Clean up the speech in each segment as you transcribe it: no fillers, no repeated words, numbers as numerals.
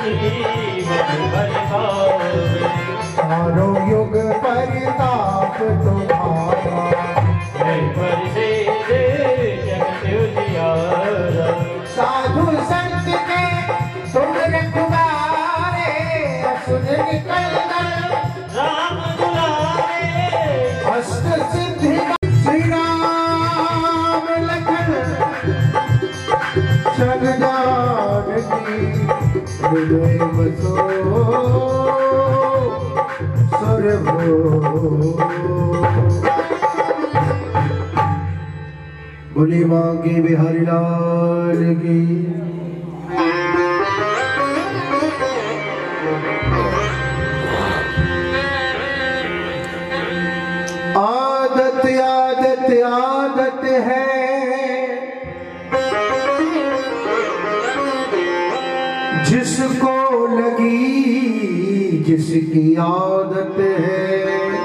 चारों युग परिताप तुम्हारा, साधु संत के तुम रखवारे, असुर निकल राम दुलारे, अष्ट सिद्धि श्री राम लखन जानकी, हृदय बसो सर्वो। बोले बांके बिहारी लाल की। आदत आदत आदत है, जिसको लगी जिसकी आदत है,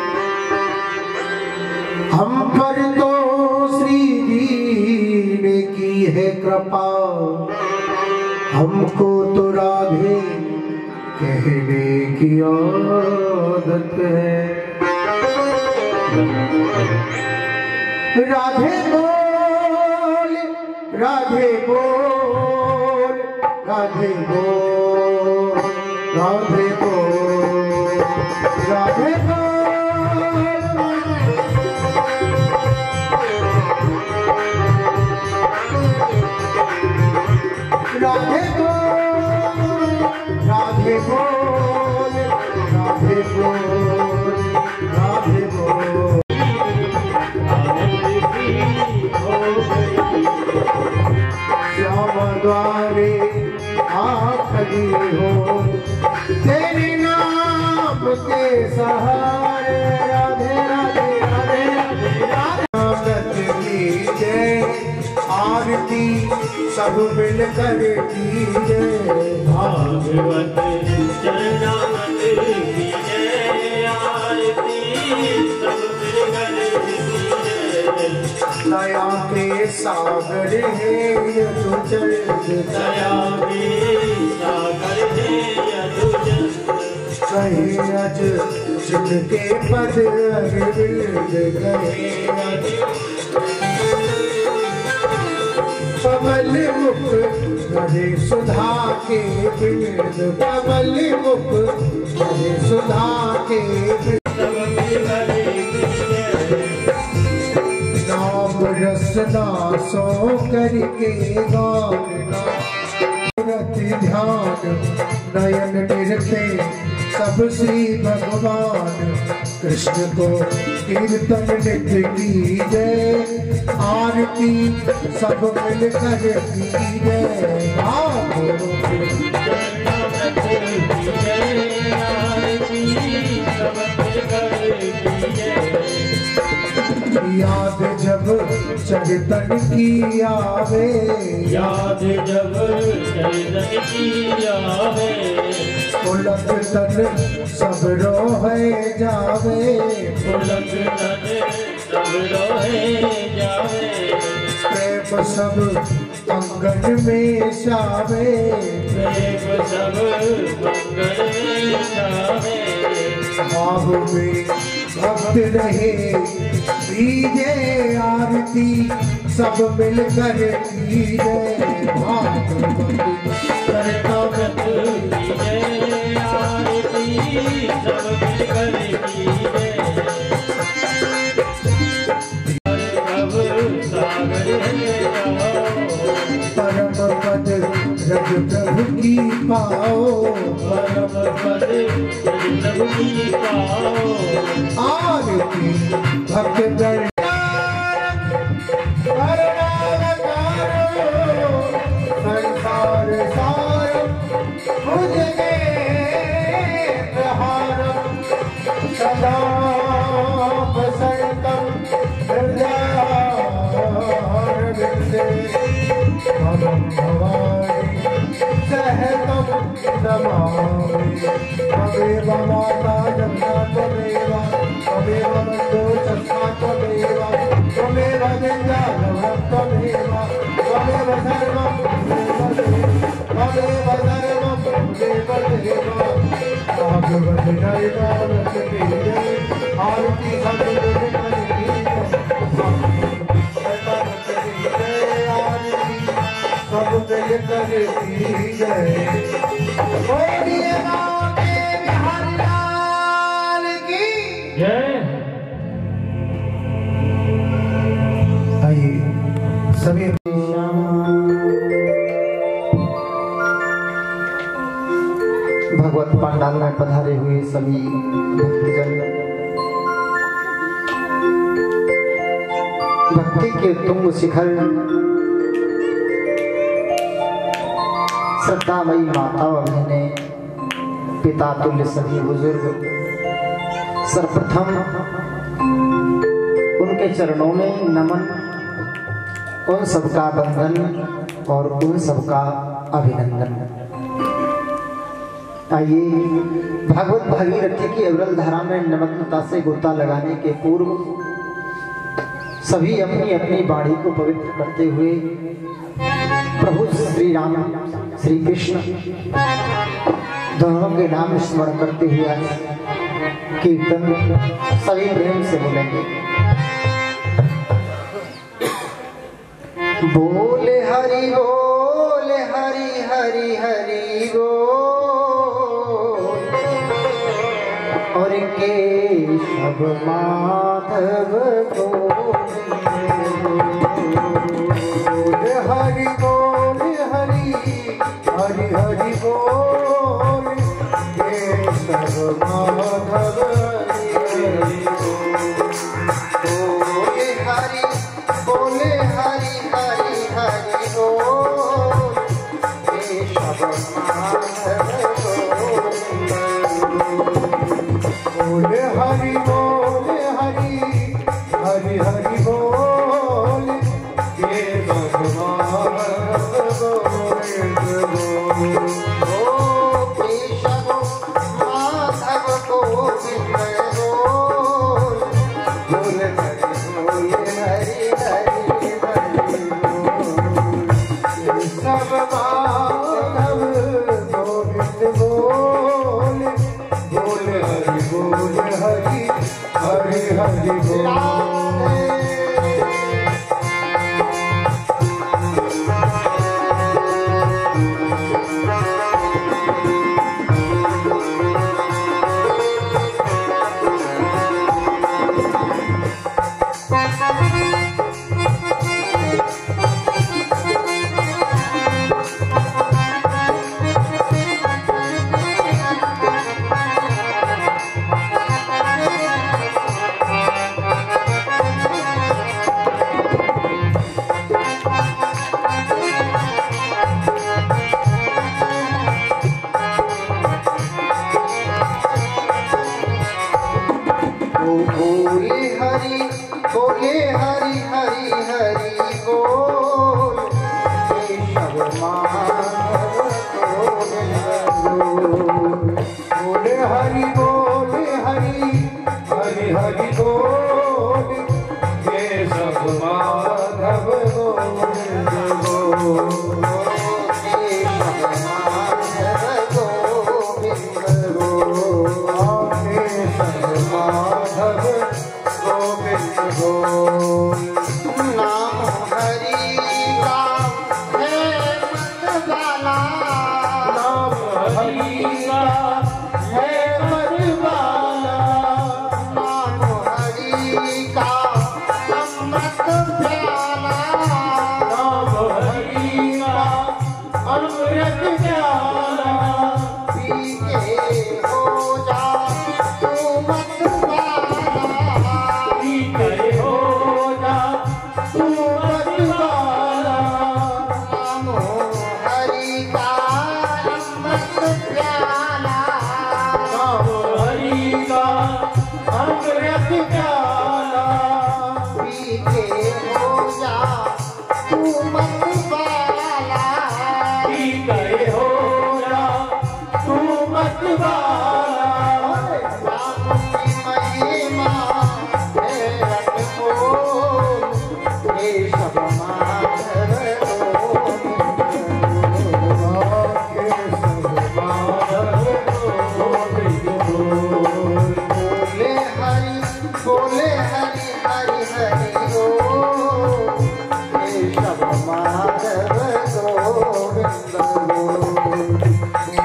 हम पर तो श्री जी ने की है कृपा, हमको तो राधे कहने की आदत है। राधे बोल राधे बोल राधे बोल राधे बोल राधे राधे बोल राधे बोल राधे बोल राधे बोल। श्याम द्वारे आखरी हो, तेरे नाम के सहारे, राधे राधे राधे राधे की जय, आरती सब मिलकर कीजिए, भागवत चरणामृत की जय, आरती सब मिलकर कीजिए। दया के सागर है यदुचंद, दया के सागर है यदुचंद, कहे अज जिनके पद अरविंद, कहे अज कमल मुख गहे सुधा के बिंद, कमल मुख गहे सुधा के नाम रसना सो करके गाना, रति ध्यान नयन निरखे सब श्री भगवान, कृष्ण को कीर्तन नित्य कीजिए, आरती सब मिलकर कीजिए, याद जब चरितन की आवे, याद जब चरितन की आवे, पुलक तन सब रोहे जावे, पुलक तन सब रोहे जावे, प्रेम सब अंगन में जावे, प्रेम सब अंगन में जावे, भाव में भक्त रहे कीजिए, आरती सब मिलकर कीजिए, भागवत करता कीजिए, आरती सब मिलकर कीजिए। परम पद रज प्रभु की पाओ, परम पद रज प्रभु की पाओ, आरती भक्त गण संसार सार मुझे प्रहारम, सदा बसंतम हृदयारविंदे, भवम भवानी सहतम नमामि, त्वमेव माता जगन्नाथ, त्वमेव बन्धो सखा, त्वमेव विद्याधरः, त्वमेव सर्वं त्वमेव सर्वं केवल हे भागवत जय भारत की जय आरती सतगुरु की जय आरती सब जय करती जय बोलिए राधे बिहारी लाल की जय। आइए सभी भगवत पंडाल में पधारे हुए सभी भक्तजन भक्ति के तुंग शिखर श्रद्धामयी माता व बहनें पिता तुल्य सभी बुजुर्ग सर्वप्रथम उनके चरणों में नमन, उन सबका बंधन और उन सबका अभिनंदन। आइए भागवत भागीरथी की अविरल धारा में नमग्नता से गोता लगाने के पूर्व सभी अपनी अपनी वाणी को पवित्र करते हुए प्रभु श्री राम श्री कृष्ण दोनों के नाम स्मरण करते हुए आज कीर्तन सभी प्रेम से बोलेंगे। बोले हरि बोले हरि हरि हरि बोल और केशव माधव बोले हरि बोले हरि हरि हरि बोल केशव माधव बोले हरि बोले हरि हरि हरि बोल केशव माधव बोले हरि बोले हरि हरि हरि बोल केशव माधव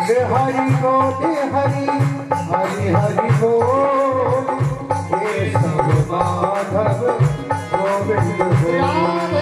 हरि बोल हरि हरि हरि बोल ये सब माधव गोविंद बोल।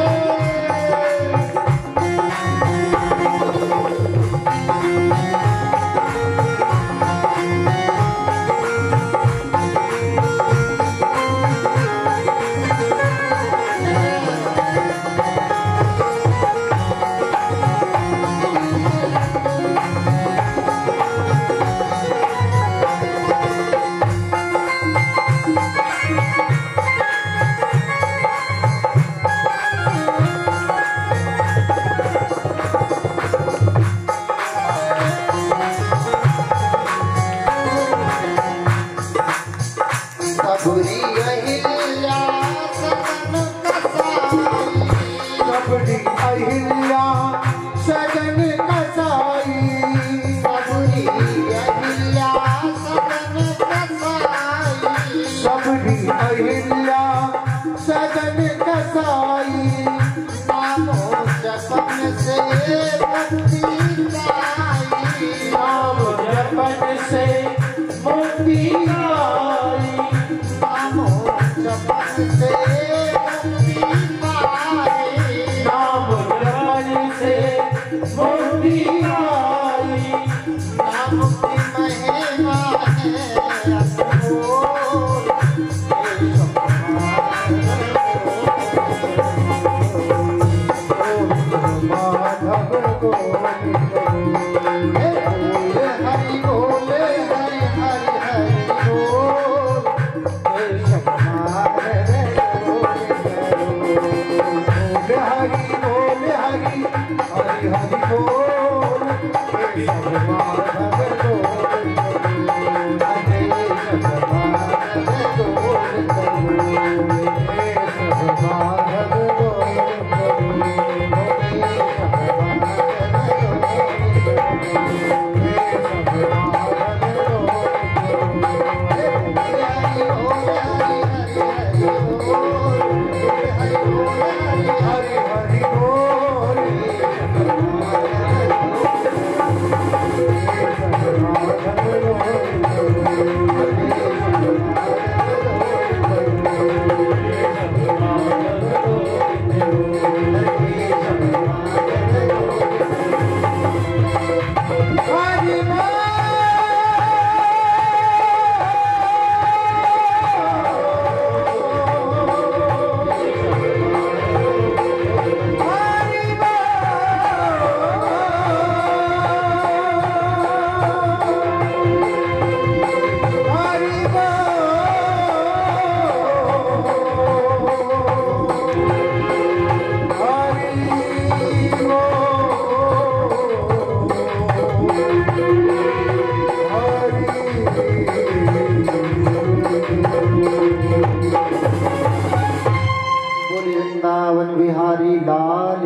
वृंदावन बिहारी लाल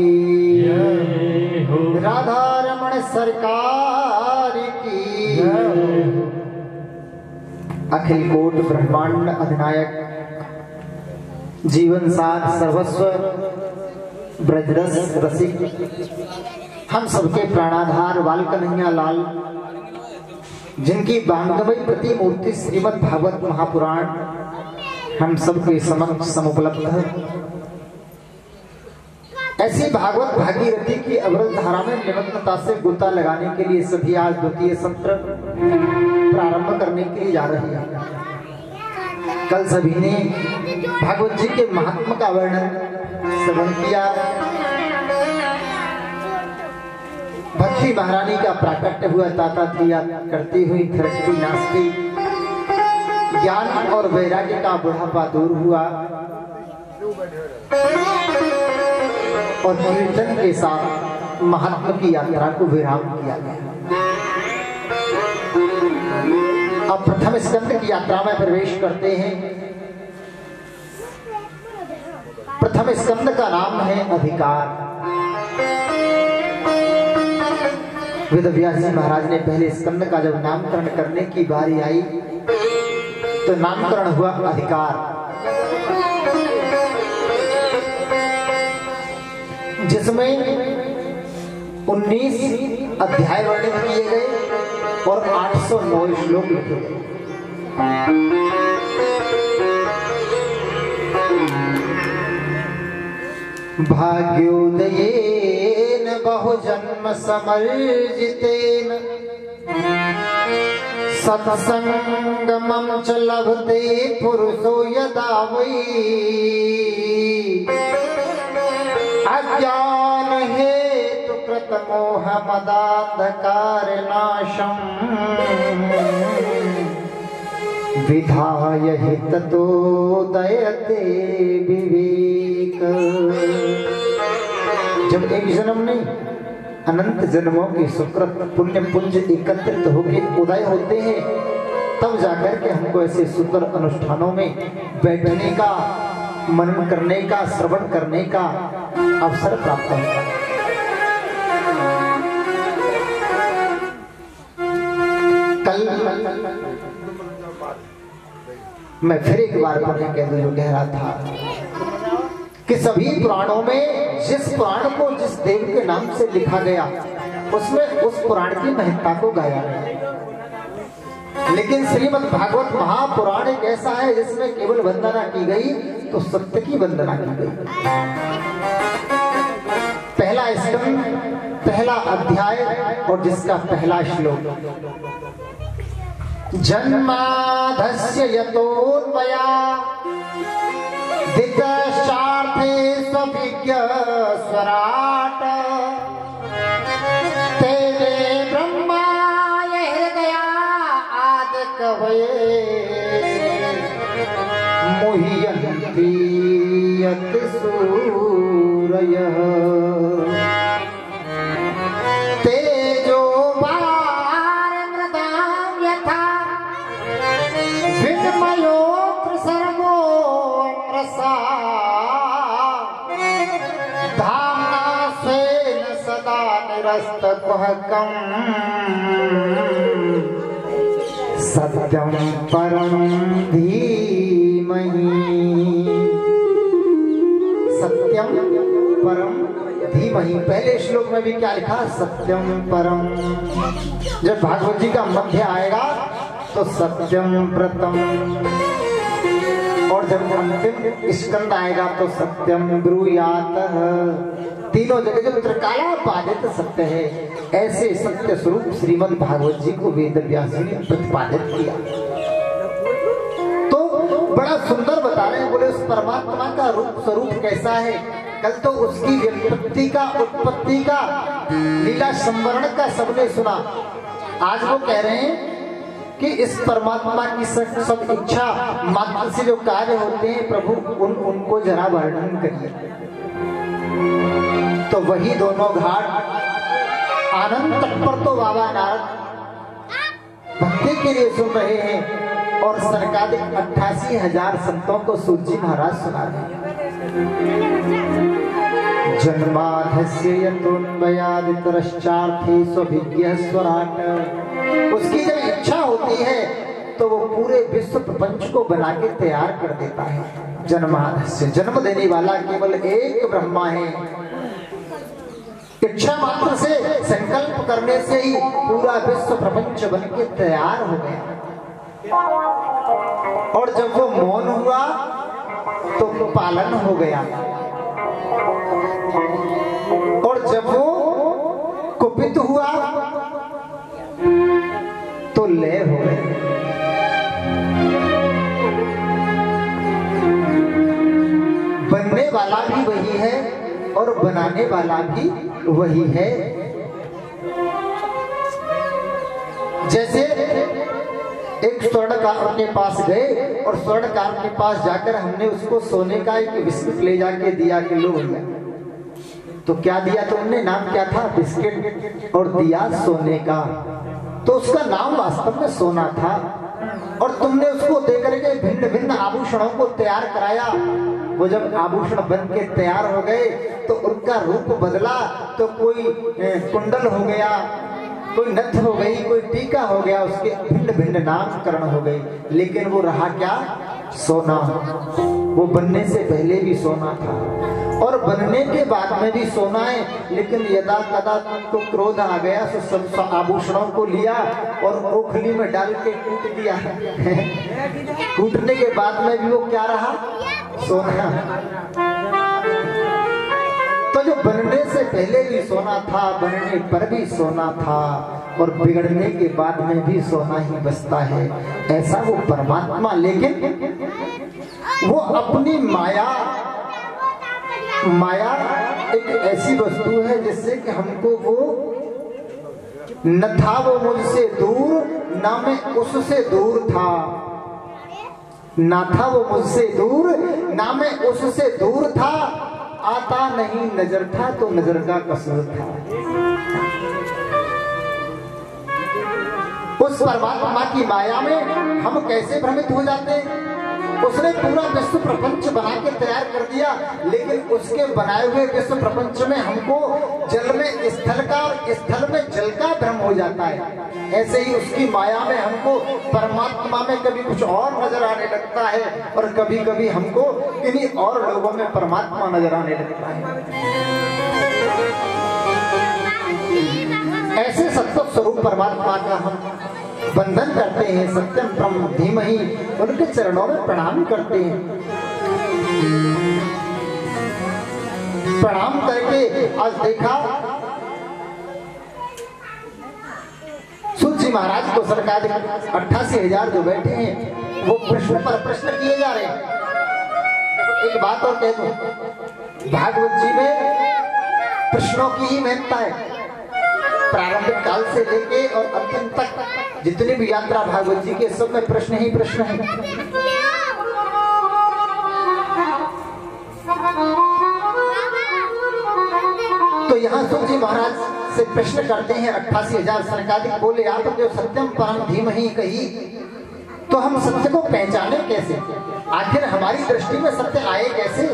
की, राधा रमण सरकार की, अखिल कोट ब्रह्मांड अधिनायक जीवन साथ सर्वस्व ब्रजरस रसिक हम सबके प्राणाधार बाल कन्हैया लाल, जिनकी बांगमयी प्रतिमूर्ति श्रीमद् भागवत महापुराण हम सबके समक्ष समुपलब्ध है। ऐसी भागवत भागीरथी की अवरल धारा में निमग्नता से गोता लगाने के लिए सभी आज द्वितीय सत्र प्रारंभ करने के लिए जा रहे हैं। कल सभी ने भागवत जी के महात्मा का वर्णन श्रवण किया, भक्ति महारानी का प्राकट्य हुआ, ताता क्रिया करती हुई थिरकती नाचती, ज्ञान और वैराग्य का बुढ़ापा दूर हुआ और कीर्तन के साथ महात्मा की यात्रा को विराम किया गया। अब प्रथम स्कंद की यात्रा में प्रवेश करते हैं। प्रथम स्कंद का नाम है अधिकार। वेदव्यास जी महाराज ने पहले स्कंद का जब नामकरण करने की बारी आई तो नामकरण हुआ अधिकार, जिसमें 19 अध्याय वर्णित किए गए और 809 श्लोक लिखे गए। भाग्योदयेन बहुजन्म समर्जितेन सत्संगमं च लभते पुरुषो यदा वै अज्ञान हेतु कृत मोह मदान्धकार नाशम् विधाय हि ततोदयते विवेक। जब एक जन्म नहीं अनंत जन्मों की सुकृत पुण्य पुंज एकत्रित होकर उदय होते हैं, तब जाकर के हमको ऐसे सुंदर अनुष्ठानों में बैठने का, मनन करने का, श्रवण करने का अवसर प्राप्त होता है। कल मैं फिर एक बार पढ़ने के जो कह रहा था कि सभी पुराणों में जिस पुराण को जिस देव के नाम से लिखा गया उसमें उस पुराण की महत्ता को गाया गया, लेकिन श्रीमद् भागवत महापुराण एक ऐसा है जिसमें केवल वंदना की गई तो सत्य की वंदना की गई। पहला स्कंद, पहला अध्याय और जिसका पहला श्लोक, जन्माधस्य यतोन्वया दिग्दशार्थे स्वभिज्ञ स्वराट तेरे ब्रह्माय हृदया आदि कवये मुह्यन्ति यत् सूरयः तेजो वारिमृतां यथा विनिमयो सर्वो रसा धाम्ना स्वेन सदा निरस्तकुहकम् सत्यं परं धीमहि। सत्यम परम धीमहि। पहले श्लोक में भी क्या लिखा? सत्यम परम। जब भागवत जी का मध्य आएगा तो सत्यम प्रथम, और जब अंतिम स्कंद आएगा तो सत्यम ब्रूयात। तीनों जगह जो त्रिकाला बाधित सत्य है, ऐसे सत्य स्वरूप श्रीमद् भागवत जी को वेद व्यास जी ने प्रतिपादित किया। तो बड़ा सुंदर बता रहे हैं, बोले उस परमात्मा का रूप स्वरूप कैसा है। कल तो उसकी व्युत्पत्ति का, उत्पत्ति का, लीला संवरण का सबने सुना। आज वो कह रहे हैं कि इस परमात्मा की सब इच्छा मात्र से जो कार्य होते हैं प्रभु उनको जरा वर्णन करिए। तो वही दोनों घाट आनंद तट पर तो बाबा नारद भक्ति के लिए सुन रहे हैं और सरकारिक 88,000 संतों को सूर्य महाराज सुना रहे हैं। जन्माधस्य यतोन्वयादितरश्चार्थी स्वभिज्ञः स्वराट। उसकी जब इच्छा होती है तो वो पूरे विश्व प्रपंच को बना के तैयार कर देता है। जन्माधस्य, जन्म देने वाला केवल एक ब्रह्मा है। इच्छा मात्र से, संकल्प करने से ही पूरा विश्व प्रपंच बन के तैयार हो गया। और जब वो मौन हुआ तो पालन हो गया, और जब वो कुपित हुआ तो लय हो गए। बनने वाला भी वही है और बनाने वाला भी वही है। जैसे एक स्वर्णकार के पास गए और स्वर्णकार के पास जाकर हमने उसको सोने का एक बिस्किट ले जाके दिया कि लो भैया। तो क्या दिया तुमने? नाम क्या था? बिस्किट। और दिया सोने का। तो उसका नाम वास्तव में सोना था। और तुमने उसको देकर के भिन्न भिन्न आभूषणों को तैयार कराया। वो जब आभूषण बन के तैयार हो गए तो उनका रूप बदला। तो कोई कुंडल हो गया, कोई नथ हो गई, कोई टीका हो गया, उसके भिन्न भिन्न नामकरण हो गए। लेकिन वो रहा क्या? सोना। वो बनने से पहले भी सोना था। और बनने के बाद में भी सोना है, लेकिन यदा कदा तुमको क्रोध आ गया तो सब आभूषणों को लिया और ओखली में डाल के कूट दिया। कूटने के बाद में भी वो क्या रहा? सोना। तो जो बनने से पहले भी सोना था, बनने पर भी सोना था, और बिगड़ने के बाद में भी सोना ही बचता है, ऐसा वो परमात्मा। लेकिन वो अपनी माया एक ऐसी वस्तु है जिससे कि हमको वो न था वो मुझसे दूर, ना मैं उससे दूर था। ना था वो मुझसे दूर, ना मैं उससे दूर था। आता नहीं नजर था तो नजर का कसूर था। उस परमात्मा की माया में हम कैसे भ्रमित हो जाते हैं। उसने पूरा विश्व प्रपंच बना के तैयार कर दिया, लेकिन उसके बनाए हुए विश्व प्रपंच में हमको जल में स्थल का और स्थल में जल का भ्रम हो जाता है। ऐसे ही उसकी माया में हमको परमात्मा में कभी कुछ और नजर आने लगता है, और कभी कभी हमको इन्हीं और लोगों में परमात्मा नजर आने लगता है। ऐसे सत्य स्वरूप परमात्मा का हम वंदन करते हैं, सत्यम ब्रह्म धीमहि, उनके चरणों में प्रणाम करते हैं। प्रणाम करके आज देखा सूत जी महाराज को सरकार 88,000 जो बैठे हैं वो प्रश्न पर प्रश्न किए जा रहे हैं। एक बात और कह दूं, भागवत जी में प्रश्नों की ही महत्ता है। प्रारंभिक काल से लेके और अंतिम तक जितनी भी यात्रा भागवत जी के, सब में प्रश्न ही प्रश्न है। तो यहाँ सूत जी महाराज से प्रश्न करते हैं 88,000 सनकादिक बोले, आप जो सत्यम परम धीमहि कही, तो हम सत्य को पहचाने कैसे? आखिर हमारी दृष्टि में सत्य आए कैसे?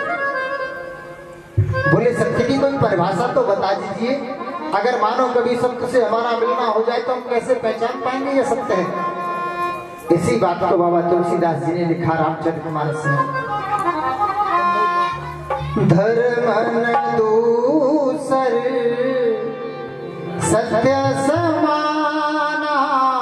बोले सत्य की कोई परिभाषा तो बता दीजिए। अगर मानो कभी सत्य से हमारा मिलना हो जाए तो हम कैसे पहचान पाएंगे ये सत्य है? इसी बात को बाबा तुलसीदास जी ने लिखा रामचरितमानस में। धर्म दूसर सत्य समाना,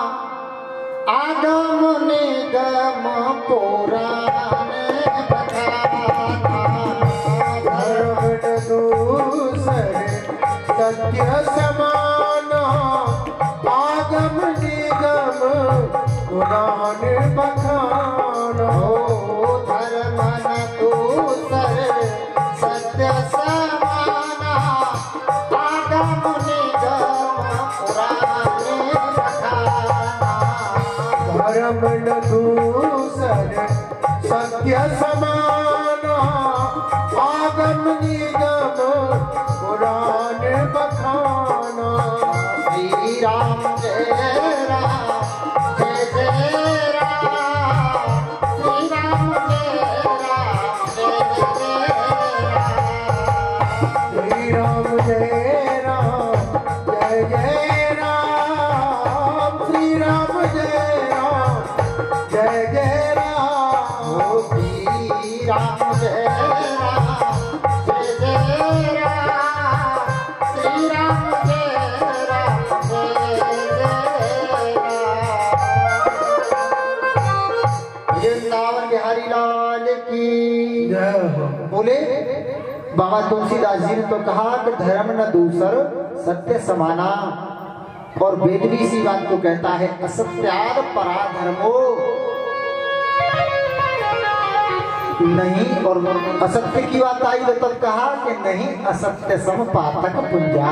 आगम निगम पुराण बखाना। धर्म दूसर सत्य समाना, आगम निगम पुराण बखाना। धर्म दूसर सत्य समाना, आगम निगम पुराण बखाना। धर्म दूसर सत्य समाना, आगम निगम पुराण बखाना। श्री राम जय राम, जय जय राम। श्री राम जय राम, जय जय राम। श्री राम जय राम, जय जय राम। श्री राम जय राम, जय जय राम। श्री राम जय राम, जय जय राम। श्री राम जय राम, जय जय राम। वृंदावन बिहारी लाल की जय हो। बोले बाबा तुलसीदास जी ने तो कहा कि धर्म न दूसर सत्य समाना, और वेद भी इसी बात को कहता है, असत्याद पराधर्मो नहीं। और असत्य की बात आई तो तब कहा कि नहीं असत्य सम पातक पुंजा।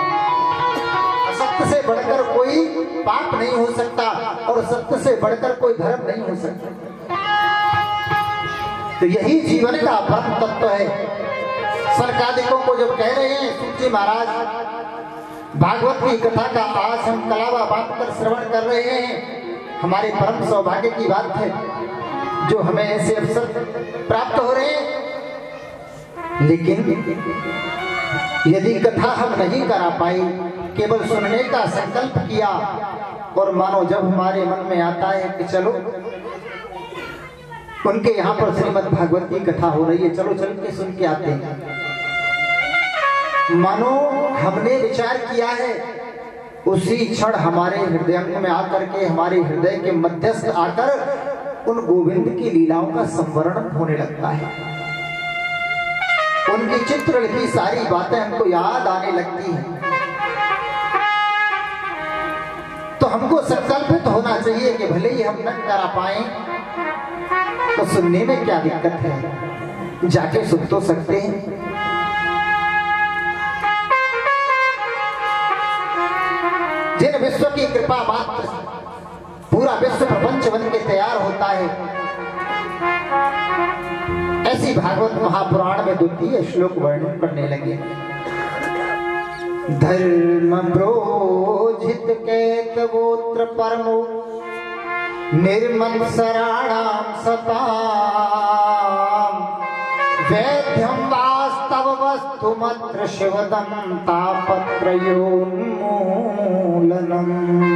असत्य से बढ़कर कोई पाप नहीं हो सकता, और सत्य से बढ़कर कोई धर्म नहीं हो सकता। तो यही जीवन का परम तत्व है। सरकादिकों को जब कह रहे हैं सूत जी महाराज, भागवत की कथा का आज हम कलावा बांध कर श्रवण कर रहे हैं, हमारे परम सौभाग्य की बात है जो हमें ऐसे अवसर प्राप्त हो रहे हैं। लेकिन यदि कथा हम नहीं करा पाए, केवल सुनने का संकल्प किया, और मानो जब हमारे मन में आता है कि चलो उनके यहाँ पर श्रीमद् भागवत की कथा हो रही है, चलो चल के सुन के आते हैं। मानो हमने विचार किया है, उसी क्षण हमारे हृदय में आकर के, हमारे हृदय के मध्यस्थ आकर उन गोविंद की लीलाओं का संवरण होने लगता है। उनकी चित्र की सारी बातें हमको याद आने लगती हैं। तो हमको संकल्पित होना चाहिए कि भले ही हम न करा पाए तो सुनने में क्या दिक्कत है, जाके सुन तो सकते हैं। जिन विश्व की कृपा मात्र पूरा विश्व प्रपंच बन के तैयार होता है, ऐसी भागवत महापुराण में द्वितीय श्लोक वर्णन करने लगे। धर्म प्रोजित केतवोत्र परमो निर्मत्सराणां सताम् वेद्यं वास्तव वस्तुमत्र शिवदं तापत्रयोन्मूलनम्।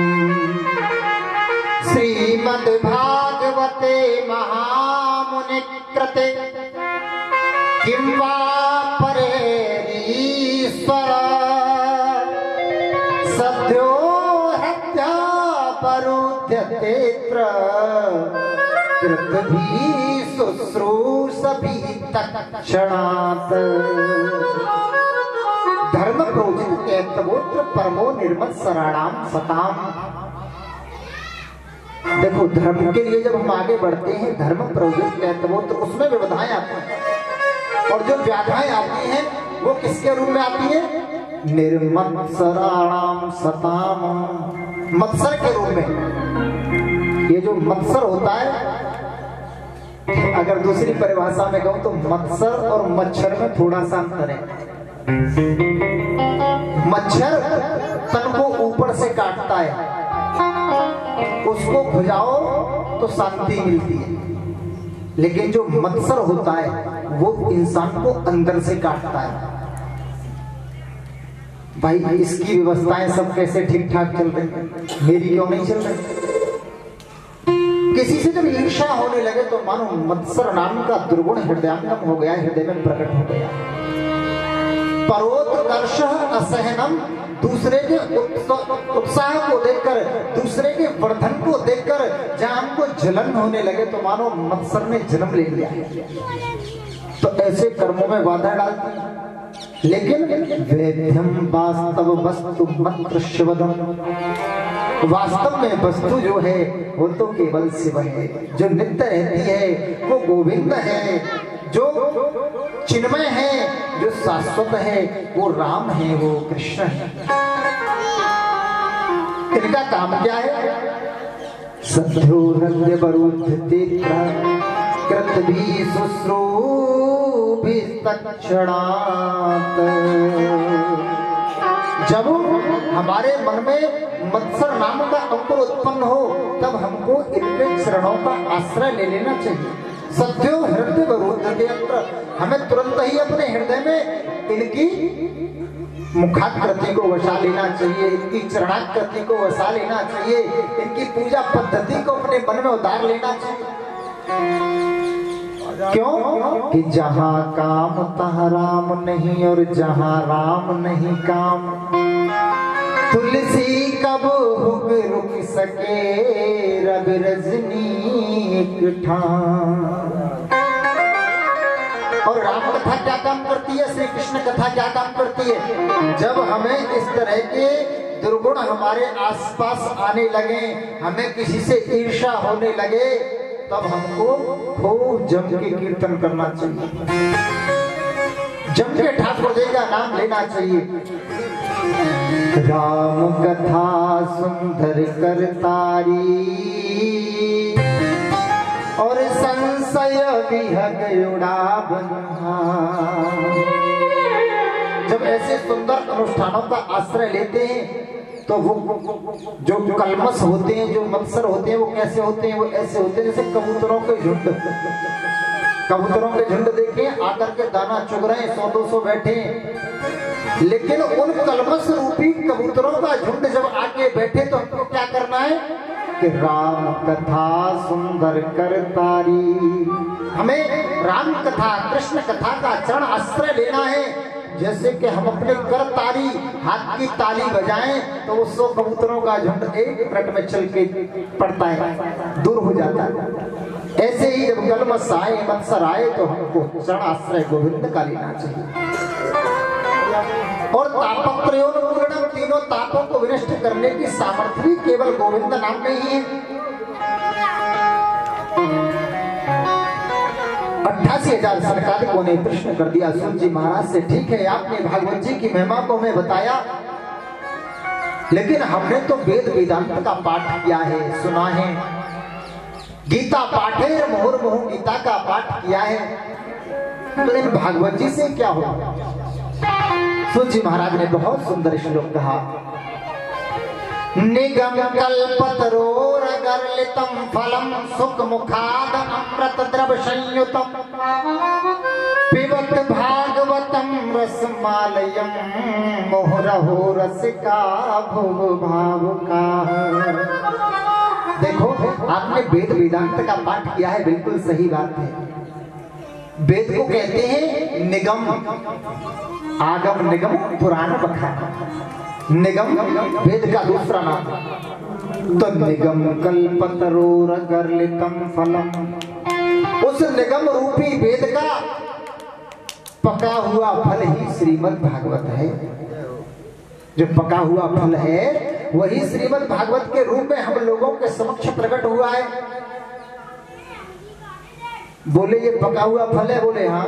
श्रीमद्भागवते महामुनिकृते किं वा परेरीश्वर सद्यो हत्या परुध्यतेऽत्र कृतभी शुश्रूषभी तत्क्षणात्। धर्म प्रोजित केतवोत्र परमो निर्मत्सराणां सताम्। देखो, धर्म के लिए जब हम आगे बढ़ते हैं, धर्म प्रोजित केतवोत्र, उसमें विविधाएं आती हैं, और जो व्याधाएं आती हैं वो किसके रूप में आती है? निर्मत्सराणां सताम, मत्सर के रूप में। ये जो मत्सर होता है, अगर दूसरी परिभाषा में कहूं तो मत्सर और मच्छर में थोड़ा सा अंतर है। मच्छर तन को ऊपर से काटता है, उसको खुजाओ तो शांति मिलती है, लेकिन जो मत्सर होता है वो इंसान को अंदर से काटता है। भाई, इसकी व्यवस्थाएं सब कैसे ठीक ठाक चल रही, मेरी क्यों नहीं चल रही? किसी से जब ईर्ष्या होने लगे तो मानो मत्सर नाम का दुर्गुण हृदयंगम हो गया, हृदय में प्रकट हो गया। परोत्कर्ष असहनम, दूसरे के उत्साह को देखकर, दूसरे के वर्धन को देखकर जहां हमको जलन होने लगे तो मानो मत्सर ने जन्म ले लिया। तो ऐसे कर्मों में बाधा डालती है। लेकिन वेद्यम वास्तव वस्तु मत्र शिवदम, वास्तव में वस्तु जो है वो तो केवल शिव है, जो नित्य रहती है वो गोविंद है, जो चिन्मय है, जो शाश्वत है वो राम है, वो कृष्ण है। इनका काम क्या है? सद्यो हृदय बरुद्धते कृतभी शुश्रूभिस्तत्क्षणात्। जब हमारे मन में मत्सर नाम का अंकुर उत्पन्न हो, तब हमको इनके चरणों का आश्रय ले लेना चाहिए। सत्यो हृदय बरुद्धते, हमें तुरंत ही अपने हृदय में इनकी मुखाकृति को वसा लेना चाहिए, इनकी चरणाकृति को वसा लेना चाहिए, इनकी पूजा पद्धति को अपने मन में उतार लेना चाहिए। क्यों? कि जहाँ काम तहाँ राम नहीं, और जहाँ राम नहीं काम। तुलसी कब हुक रुक सके रवि रजनी एक ठाम। और राम कथा क्या काम करती है, श्री कृष्ण कथा क्या काम करती है? जब हमें इस तरह के दुर्गुण हमारे आसपास आने लगे, हमें किसी से ईर्ष्या होने लगे, तब हमको खूब जम के कीर्तन करना चाहिए, जम के ठाकुर जी का नाम लेना चाहिए। राम कथा सुंदर करतारी, और संशय विहग उड़ावन। जब ऐसे सुंदर अनुष्ठानों का आश्रय लेते हैं तो वो जो कलमस होते हैं, जो मत्सर होते हैं, वो कैसे होते हैं? वो ऐसे होते हैं जैसे कबूतरों के झुंड। कबूतरों के झुंड देखें, आकर के दाना चुग रहे हैं, 100-200 बैठे हैं, लेकिन उन कलमस रूपी कबूतरों का झुंड जब आके बैठे तो हमको क्या करना है कि राम कथा सुंदर कर तारी, हमें राम कथा कृष्ण कथा का चरण आश्रय लेना है। जैसे कि हम अपने कर तारी हाथ की ताली बजाएं तो वो 100 कबूतरों का झुंड एक मिनट में चल के पड़ता है, दूर हो जाता है। ऐसे ही जब कलमस आए मत्सर आए तो हमको चरण आश्रय गोविंद का लेना चाहिए। और तापत्रयोन्मूलनम, तीनों तापों को विनष्ट करने की सामर्थ्य भी केवल गोविंद नाम में ही है। 88,000 सरकारिकों ने प्रश्न कर दिया सूत जी महाराज से, ठीक है आपने भागवत जी की महिमा को हमें बताया, लेकिन हमने तो वेद वेदांत का पाठ किया है, सुना है, गीता पाठे मुहुर्मुहु गीता का पाठ किया है, तो इन भागवत जी से क्या होगा? सूत जी महाराज ने बहुत सुंदर श्लोक कहा, निगम कल्पतरोरगर्लितं फलं सुख मुखाद अमृत द्रव संयुतम पिबत भागवतम रसमालयम मोहरहो रसिका भुव भावुका। देखो आपने वेद वेदांत का पाठ किया है, बिल्कुल सही बात है। वेद को कहते हैं निगम, आगम निगम पुराण बखान, निगम वेद का दूसरा नाम। तो निगम कल्पतरोरगर्लितं फलम, उस निगम रूपी वेद का पका हुआ फल ही श्रीमद् भागवत है। जो पका हुआ फल है वही श्रीमद् भागवत के रूप में हम लोगों के समक्ष प्रकट हुआ है। बोले ये पका हुआ फल है? बोले हाँ।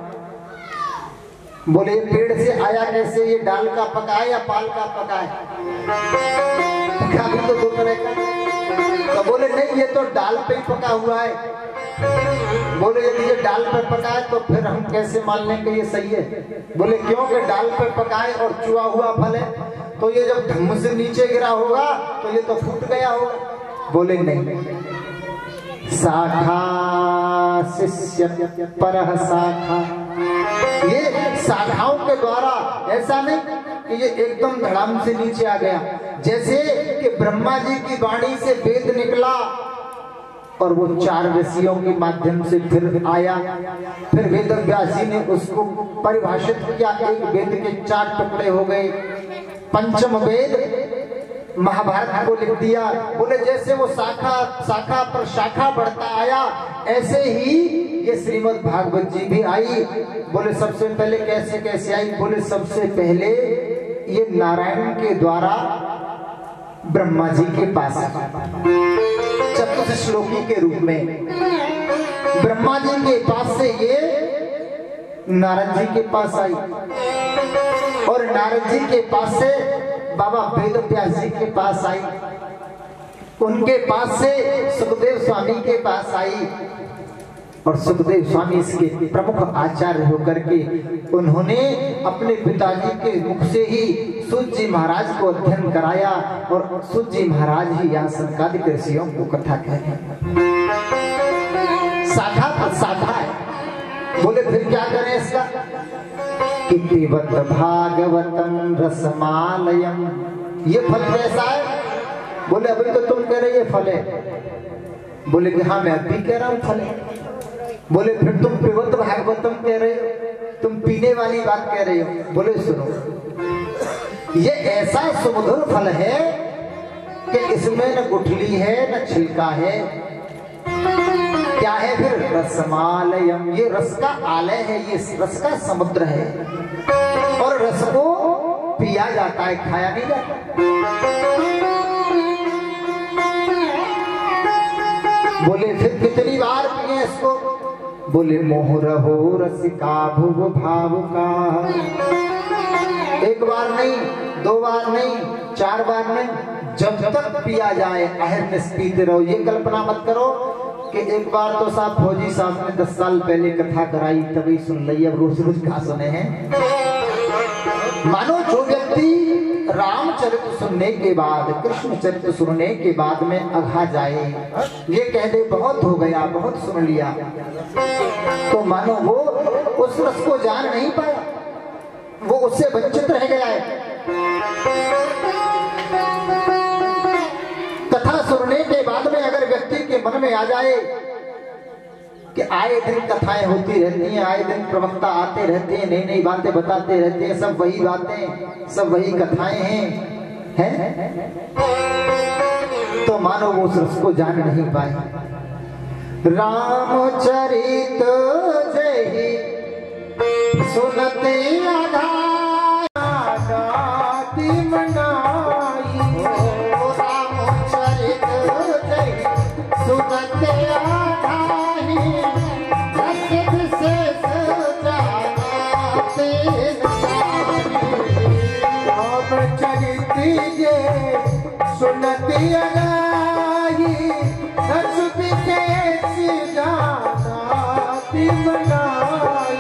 बोले ये पेड़ से आया कैसे? ये डाल का पका है या पाल का पका है? पका भी तो दो तरह का। तो बोले नहीं ये तो डाल पे ही पका हुआ है। बोले यदि ये डाल पे पका है तो फिर हम कैसे मान लें कि ये सही है? बोले क्योंकि डाल पे पका है और चुआ हुआ फल है, तो ये जब धम्म से नीचे गिरा होगा तो ये तो फूट गया होगा। बोले नहीं, शाखा शिष्य परः शाखा, ये शाखाओं के द्वारा, ऐसा नहीं कि ये एकदम धड़ाम से नीचे आ गया। जैसे कि ब्रह्मा जी की वाणी से वेद निकला और वो 4 ऋषियों के माध्यम से फिर आया, फिर वेद व्यास जी ने उसको परिभाषित किया, एक वेद के 4 टुकड़े हो गए, पंचम वेद महाभारत को लिख दिया। बोले जैसे वो शाखा पर शाखा बढ़ता आया, ऐसे ही ये श्रीमद् भागवत जी भी आई। बोले सबसे पहले कैसे आई? बोले सबसे पहले ये नारायण के द्वारा ब्रह्मा जी के पास चतुश्लोकी के रूप में, ब्रह्मा जी के पास से ये नारद जी के पास आई, और नारद जी के पास से बाबा वेद व्यास जी के पास आई, उनके पास से सुखदेव स्वामी के पास आई, और सुखदेव स्वामी इसके प्रमुख आचार्य होकर के उन्होंने अपने पिताजी के मुख से ही सूत जी महाराज को अध्ययन कराया, और सूत जी महाराज ही यहाँ संकादिक ऋषियों को कथा कहते हैं। शाखा पर शाखा है। बोले फिर क्या करें इसका? कि पिबत भागवतम रसमालयम, ये फल कैसा है? बोले अभी तो तुम कह रहे ये फल है। बोले कि हाँ मैं अभी कह रहा हूँ फल है। बोले फिर तुम पिबत भागवतम कह रहे हो, तुम पीने वाली बात कह रहे हो। बोले सुनो, ये ऐसा सुमधुर फल है कि इसमें न गुठली है न छिलका है। क्या है फिर? रसमालयम, ये रस का आलय है, ये रस का समुद्र है, और रस को पिया जाता है, खाया नहीं जाता। बोले फिर कितनी बार पिए इसको? बोले मोहरहो रसिका भुव भावुका, एक बार नहीं, 2 बार नहीं, 4 बार नहीं, जब तक पिया जाए अहरनिश पीते रहो। ये कल्पना मत करो कि एक बार तो साहब फौजी साहब ने 10 साल पहले कथा कराई तभी सुन ली, अब रोज रोज कहा सुने हैं। मानो जो व्यक्ति रामचरित्र सुनने के बाद, कृष्ण चरित्र सुनने के बाद में अघा जाए, ये कह दे बहुत हो गया, बहुत सुन लिया, तो मानो वो उस रस को जान नहीं पाया। वो उससे वंचित रह गया है। कथा सुनने के बाद में अगर व्यक्ति के मन में आ जाए कि आए दिन कथाएं होती रहती हैं, आए दिन प्रवक्ता आते रहते हैं, नई नई बातें बताते रहते हैं, सब वही बातें, सब वही कथाएं हैं, तो मानो वो उस रस को जान नहीं पाए। रामचरित जय सुनते आघाती मनाई, रामचरित जय सुनते आघाही रस विशेष जानाते रामचरित जय सुनते आघाही रस विशेष जानाती मनाई।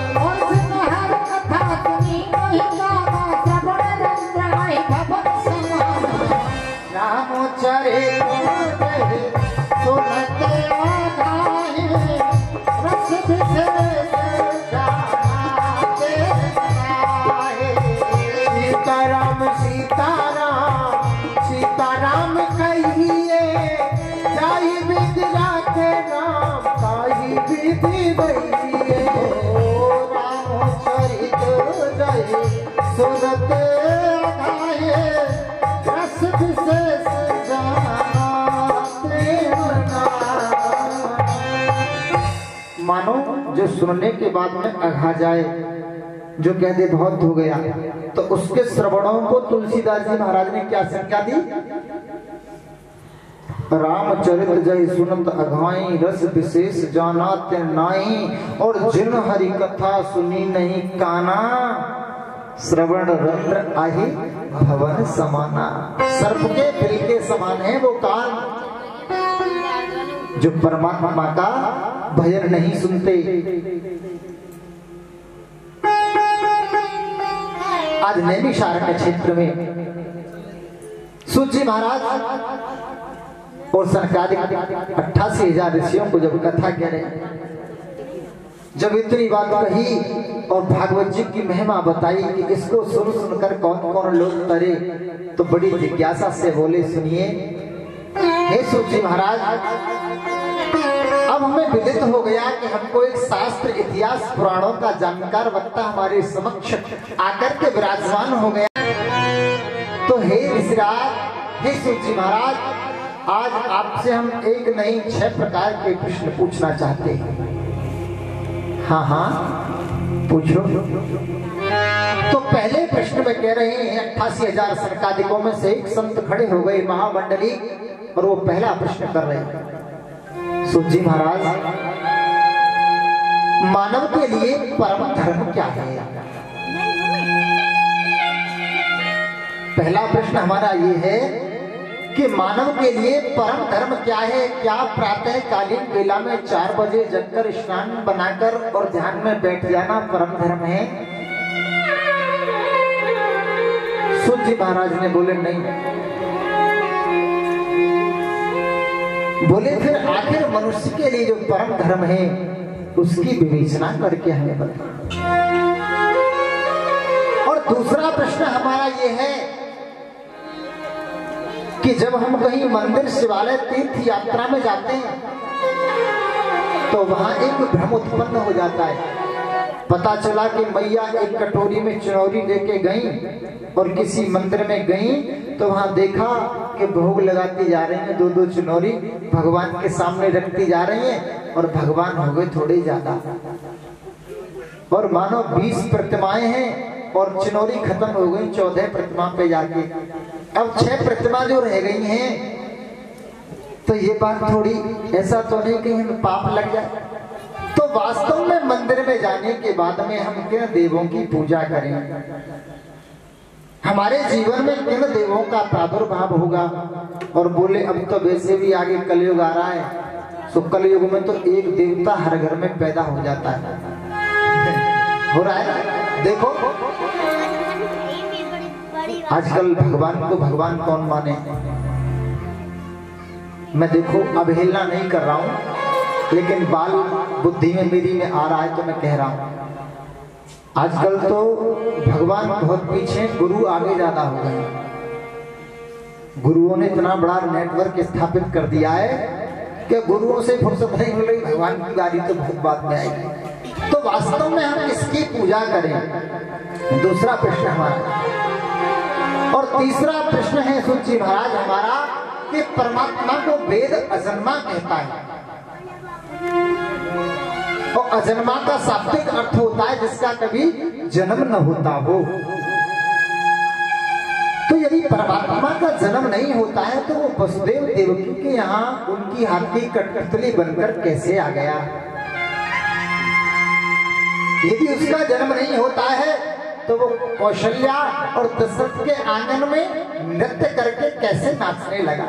रामचरित जय सुनते आघाही रस विशेष जानाते सीताराम सीताराम सीताराम कहिए, जाई विधि राखे नाम ताही विधि बहिए। रामचरित जय सुनते आघाही रस विशेष जानाते मानो जो सुनने के बाद में अघा जाए, जो कह दे बहुत हो गया, तो उसके श्रवणों को तुलसीदास जी महाराज ने क्या संज्ञा दी? रामचरित जय सुनत अघाई रस विशेष जानाते नाई, और जिन हरि कथा सुनी नहीं काना श्रवण रंध्र आही भवन समाना। सर्प के बिल के समान है वो कान जो परमात्मा का भजन नहीं सुनते। आज नैमिषारण्य क्षेत्र में सूत जी महाराज और सरकारी 88,000 ऋषियों को जब कथा कह रहे, जब इतनी बात कही और भागवत जी की महिमा बताई कि इसको सुन सुनकर कौन कौन लोग तरे, तो बड़ी जिज्ञासा से बोले, सुनिए हे सूत जी महाराज, अब हमें विदित हो गया कि हमको एक शास्त्र इतिहास पुराणों का जानकार वक्ता हमारे समक्ष आकर के विराजमान हो गया। तो हे ऋषिराज, हे सूत जी महाराज, आज आपसे हम एक नहीं 6 प्रकार के प्रश्न पूछना चाहते हैं। हाँ हाँ पूछो। तो पहले प्रश्न में कह रहे हैं 88,000 सरकादिकों में से एक संत खड़े हो गए महामंडली, और वो पहला प्रश्न कर रहे हैं। सूत जी महाराज, मानव के लिए परम धर्म क्या है? पहला प्रश्न हमारा ये है कि मानव के लिए परम धर्म क्या है? क्या प्रातः कालीन वेला में 4 बजे जगकर स्नान बनाकर और ध्यान में बैठ जाना परम धर्म है? सूत जी महाराज ने बोले नहीं। बोले फिर आखिर मनुष्य के लिए जो परम धर्म है उसकी विवेचना करके हमें बता। और दूसरा प्रश्न हमारा ये है कि जब हम कहीं मंदिर शिवालय तीर्थ यात्रा में जाते हैं तो वहां एक भ्रम उत्पन्न हो जाता है। पता चला कि मैया एक कटोरी में चुनौरी लेके गई और किसी मंदिर में गई तो वहां देखा कि भोग लगाती जा रही हैं, 2-2 चुनौरी भगवान के सामने रखती जा रही हैं, और भगवान हो गए थोड़े ज्यादा, और मानो 20 प्रतिमाएं हैं और चुनौरी खत्म हो गई 14 प्रतिमा पे जाके। अब 6 प्रतिमा जो रह गई हैं, तो ये बात थोड़ी ऐसा तो नहीं कि हमें पाप लग जाए। तो वास्तव में मंदिर में जाने के बाद में हम किन देवों की पूजा करें? हमारे जीवन में किन देवों का प्रादुर्भाव होगा? और बोले अब तो वैसे भी आगे कलयुग आ रहा है, तो कलयुग में तो एक देवता हर घर में पैदा हो जाता है। हो रहा है, देखो आजकल भगवान को भगवान कौन माने? मैं देखो अवहेलना नहीं कर रहा हूं, लेकिन बाल बुद्धि में मेरी में आ रहा है तो मैं कह रहा हूं। आजकल तो भगवान बहुत पीछे, गुरु आगे ज्यादा हो गए। गुरुओं ने इतना बड़ा नेटवर्क स्थापित कर दिया है कि गुरुओं से फुर्सत नहीं मिल रही, भगवान की गाड़ी तो बहुत बाद में आएगी। तो वास्तव में हम किसकी पूजा करें, दूसरा प्रश्न हमारा। और तीसरा प्रश्न है सूत जी महाराज हमारा कि परमात्मा को वेद अजन्मा कहता है, और अजन्मा का शाब्दिक अर्थ होता है जिसका कभी जन्म न होता हो। तो यदि परमात्मा का जन्म नहीं होता है तो वो वसुदेव देवकी के यहाँ उनकी हाथ की कठपुतली बनकर कैसे आ गया? यदि उसका जन्म नहीं होता है तो वो कौशल्या और दशरथ के आंगन में नृत्य करके कैसे नाचने लगा?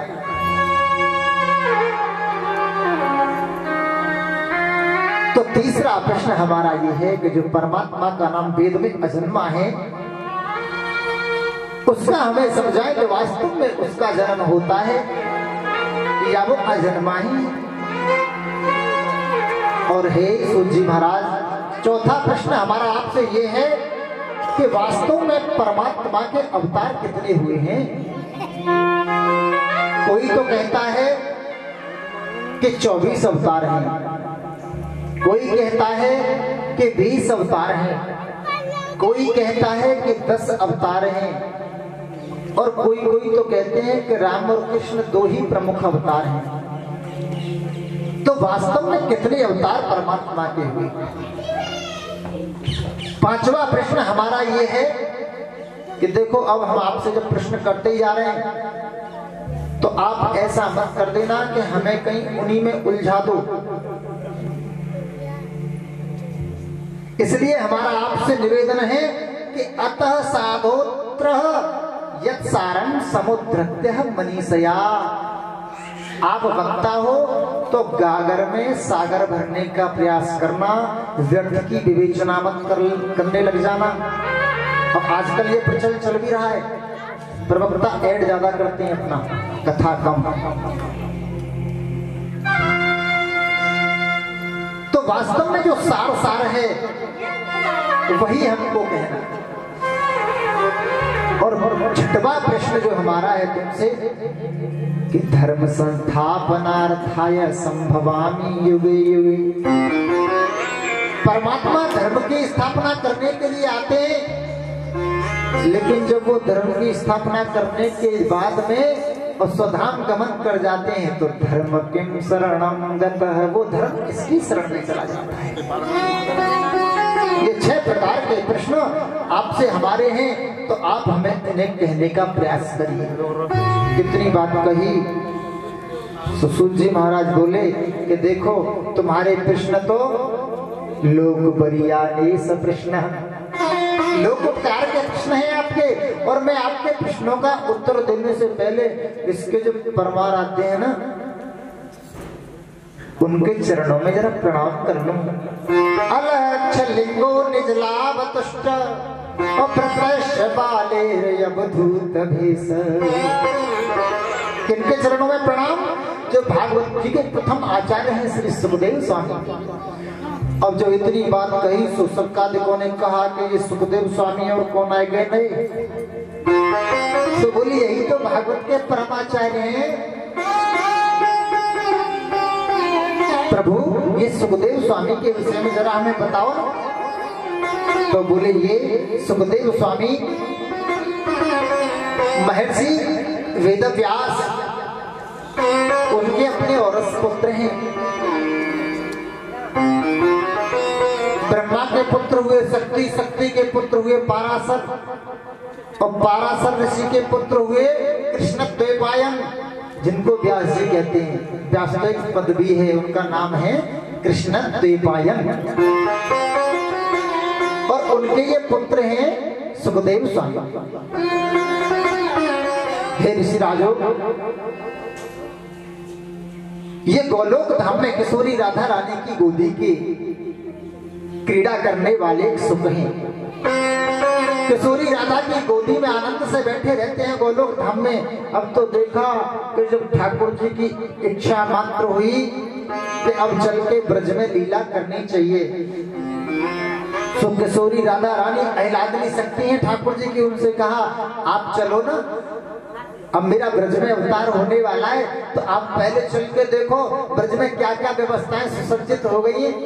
तो तीसरा प्रश्न हमारा ये है कि जो परमात्मा का नाम वेद में अजन्मा है, उसका हमें समझाएं कि वास्तव में उसका जन्म होता है या वो अजन्मा ही? और हे सूत जी महाराज, चौथा प्रश्न हमारा आपसे ये है कि वास्तव में परमात्मा के अवतार कितने हुए हैं? कोई तो कहता है कि 24 अवतार हैं, कोई कहता है कि 20 अवतार हैं, कोई कहता है कि 10 अवतार हैं, और कोई तो कहते हैं कि राम और कृष्ण 2 ही प्रमुख अवतार हैं। तो वास्तव में कितने अवतार परमात्मा के हुए? पांचवा प्रश्न हमारा ये है कि देखो, अब हम आपसे जब प्रश्न करते ही जा रहे हैं तो आप ऐसा मत कर देना कि हमें कहीं उन्हीं में उलझा दो। इसलिए हमारा आपसे निवेदन है कि अतः साधोत्र यत् सारं समुद्रत्यः मनीषया। आप वक्ता हो तो गागर में सागर भरने का प्रयास करना, व्यर्थ की विवेचना मत करने लग जाना। अब आजकल ये प्रचलन चल भी रहा है, प्रवक्ता ऐड ज्यादा करते हैं, अपना कथा कम। तो वास्तव में जो सार है वही हमको कहना। और छठवा प्रश्न जो हमारा है तुमसे कि धर्म संस्थापनार्थाय संभवामि युगे युगे। परमात्मा धर्म की स्थापना करने के लिए आते हैं, लेकिन जब वो धर्म की स्थापना करने के बाद में और स्वधाम गमन कर जाते हैं तो धर्म किम शरणं गतः, वो धर्म किसकी शरण में चला जाता है? ये 6 प्रकार के प्रश्न आपसे हमारे हैं, तो आप हमें इन्हें कहने का प्रयास करिए। कितनी बात कही। सूत जी महाराज बोले कि देखो, तुम्हारे प्रश्न तो लोक बरियालेस प्रश्न, लोकोपकार के प्रश्न हैं आपके, और मैं आपके प्रश्नों का उत्तर देने से पहले इसके जो परमाराध्य हैं ना, उनके चरणों में जरा प्रणाम कर लूं। अलक्ष लिंगो निज लाभ तुष्ट अवधूत भेष। किनके चरणों में प्रणाम? जो भागवत जी के प्रथम आचार्य हैं श्री सुखदेव स्वामी। अब जो इतनी बात कही सो सबकादिकों ने कहा कि ये सुखदेव स्वामी और कौन आए गए नहीं, तो बोली यही तो भागवत के परमाचार्य हैं। प्रभु ये सुखदेव स्वामी के विषय में जरा हमें बताओ। तो बोले ये सुखदेव स्वामी महर्षि वेदव्यास, उनके अपने औरस पुत्र हैं। ब्रह्मा के पुत्र हुए शक्ति, शक्ति के पुत्र हुए पाराशर, और पाराशर ऋषि के पुत्र हुए कृष्ण द्वैपायन, जिनको व्यास जी कहते हैं। व्यास का एक पद भी है, उनका नाम है कृष्ण द्वैपायन, और उनके ये पुत्र हैं सुखदेव स्वामी। हे ऋषि राजो, ये गोलोक धाम में किशोरी राधा रानी की गोदी की क्रीड़ा करने वाले सुख हैं। किशोरी राधा की गोदी में आनंद से बैठे रहते हैं गोलोक धाम में। अब तो देखा कि जब ठाकुर जी की इच्छा मात्र हुई कि अब चल के ब्रज में लीला करनी चाहिए, सो किशोरी राधा रानी अहलाद नहीं सकती हैं ठाकुर जी की। उनसे कहा आप चलो ना, अब मेरा ब्रज में अवतार होने वाला है, तो आप पहले चल के देखो ब्रज में क्या क्या व्यवस्थाएं सुसज्जित हो गई है।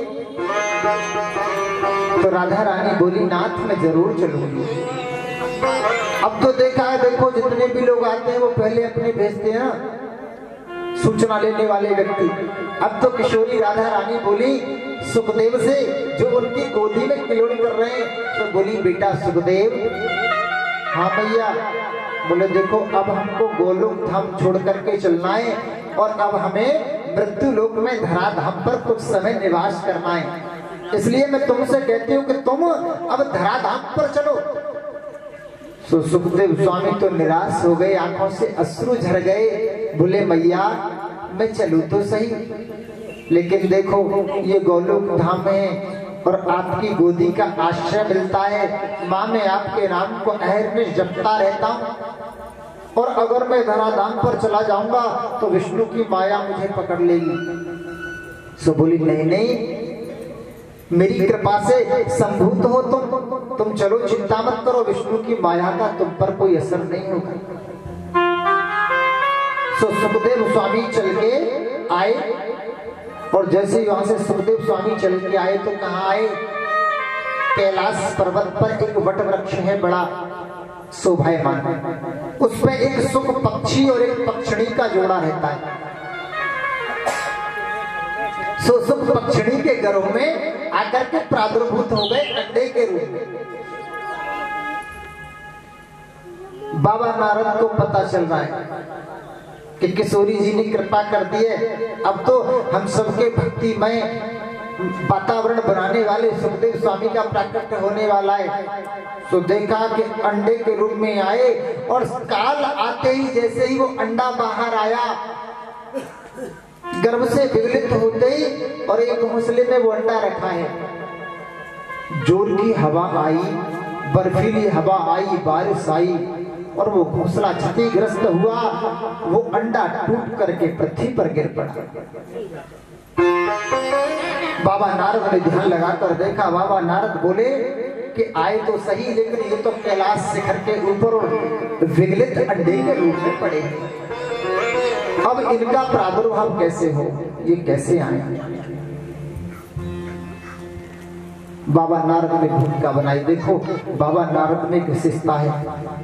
तो राधा रानी बोली नाथ मैं जरूर चलूंगी। अब तो देखा है, देखो जितने भी लोग आते हैं वो पहले अपने भेजते हैं सूचना लेने वाले व्यक्ति। अब तो किशोरी राधा रानी बोली सुखदेव से, जो उनकी गोदी में किलोड़ी कर रहे हैं, तो बोली बेटा सुखदेव। हाँ भैया। बोले देखो अब हमको गोलोक धाम छोड़ करके चलना है और अब हमें मृत्यु लोक में धराधाम पर कुछ समय निवास करना है, इसलिए मैं तुमसे कहती हूँ कि तुम अब धराधाम पर चलो। तो सुखदेव स्वामी तो निराश हो गए, आंखों से अश्रु झर गए। बोले मैया मैं चलूं तो सही, लेकिन देखो ये गोलोक धाम है और आपकी गोदी का आश्रय मिलता है। माँ मैं आपके नाम को अहर्निश जपता रहता हूँ, और अगर मैं धराधाम पर चला जाऊंगा तो विष्णु की माया मुझे पकड़ लेगी। सो बोली नहीं नहीं, मेरी कृपा से संभूत हो तुम चलो, चिंता मत करो, विष्णु की माया का तुम पर कोई असर नहीं होगा। सो सुखदेव स्वामी चल के आए, और जैसे ही वहां से सुखदेव स्वामी चल के आए तो कहाँ आए, कैलाश पर्वत पर एक वट वृक्ष है बड़ा शोभायमान, उस पे एक सुख पक्षी और एक पक्षिणी का जोड़ा रहता है। सो सुख पक्षिणी के घरों में आकर के प्रादुर्भूत हो गए अंडे के रूप में। बाबा नारद को पता चल रहा है कि किशोरी जी ने कृपा कर दी है, अब तो हम सबके भक्तिमय वातावरण बनाने वाले सुखदेव स्वामी का प्राकट्य होने वाला है। तो देखा कि अंडे के रूप में आए, और काल आते ही जैसे ही वो अंडा बाहर आया, गर्भ से विगलित होते ही और एक घोंसले में वो अंडा रखा है। जोर की हवा आई, बर्फीली हवा आई, बारिश आई, और वो घोंसला क्षतिग्रस्त हुआ। वो अंडा टूट करके पृथ्वी पर गिर पड़ा। बाबा नारद ने ध्यान लगाकर देखा। बाबा नारद बोले कि आए तो सही, लेकिन ये तो कैलाश शिखर के ऊपर विगलित अंडे के रूप में पड़े हैं। अब इनका प्रादुर्भाव कैसे हो, ये कैसे आए? बाबा नारद ने भूमिका बनाई। देखो बाबा नारद में विशेषता है,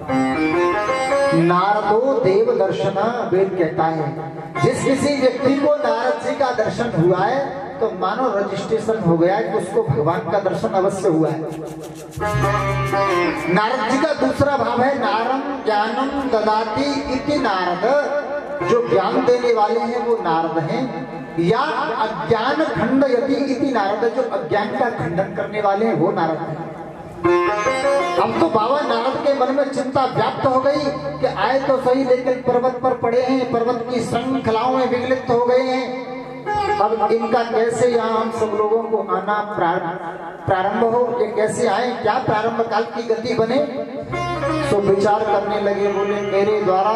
नारदो देव दर्शना, वेद कहता है जिस किसी व्यक्ति को नारद जी का दर्शन हुआ है तो मानो रजिस्ट्रेशन हो गया है कि उसको भगवान का दर्शन अवश्य हुआ है। नारद जी का दूसरा भाव है नारम ज्ञानम ददाति इति नारद, जो ज्ञान देने वाले हैं वो नारद हैं, या अज्ञान खंडयति इति नारद, जो अज्ञान का खंडन करने वाले हैं वो नारद हैं। अब तो बाबा नारद के मन में चिंता व्याप्त हो गई कि आए तो सही, लेकिन पर्वत पर पड़े हैं, पर्वत की श्रृंखलाओं में विगलित हो गए हैं। अब इनका कैसे यहाँ हम सब लोगों को आना प्रारंभ हो, ये कैसे आए, क्या प्रारंभ काल की गति बने? तो विचार करने लगे। बोले मेरे द्वारा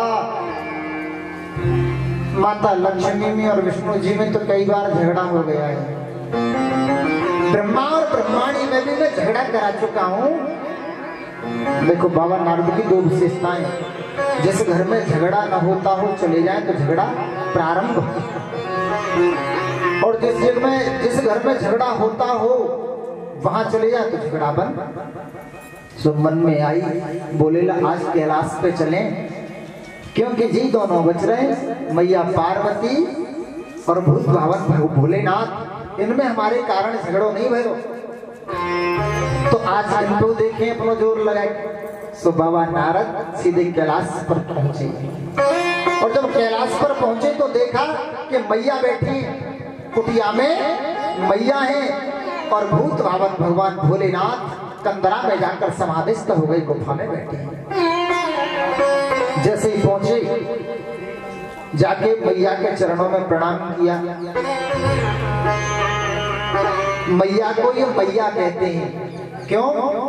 माता लक्ष्मी में और विष्णु जी में तो कई बार झगड़ा हो गया है, ब्रह्मा और ब्रह्माणी में भी मैं झगड़ा करा चुका हूँ। देखो बाबा नारद की दो विशेषताएं, जिस घर में झगड़ा न होता हो चले जाए तो झगड़ा प्रारंभ, और जिस घर में झगड़ा होता हो वहां चले जाए तो झगड़ा बंद। सो मन में आई, बोले आज कैलाश पे चलें, क्योंकि जी दोनों बच रहे, मैया पार्वती और भूत भावन भोलेनाथ, इनमें हमारे कारण झगड़ो नहीं भरो। तो आज इनको देखें, अपना जोर लगाए। सो बाबा नारद सीधे कैलाश पर पहुंचे, और जब कैलाश पर पहुंचे तो देखा कि मैया बैठी कुटिया में, मैया है, और भूत भावन भगवान भोलेनाथ कंदरा में जाकर समाधिस्थ हो गए, गुफा में बैठे हैं। जैसे ही पहुंचे जाके मैया के चरणों में प्रणाम किया। मैया को ये मैया कहते हैं, क्यों?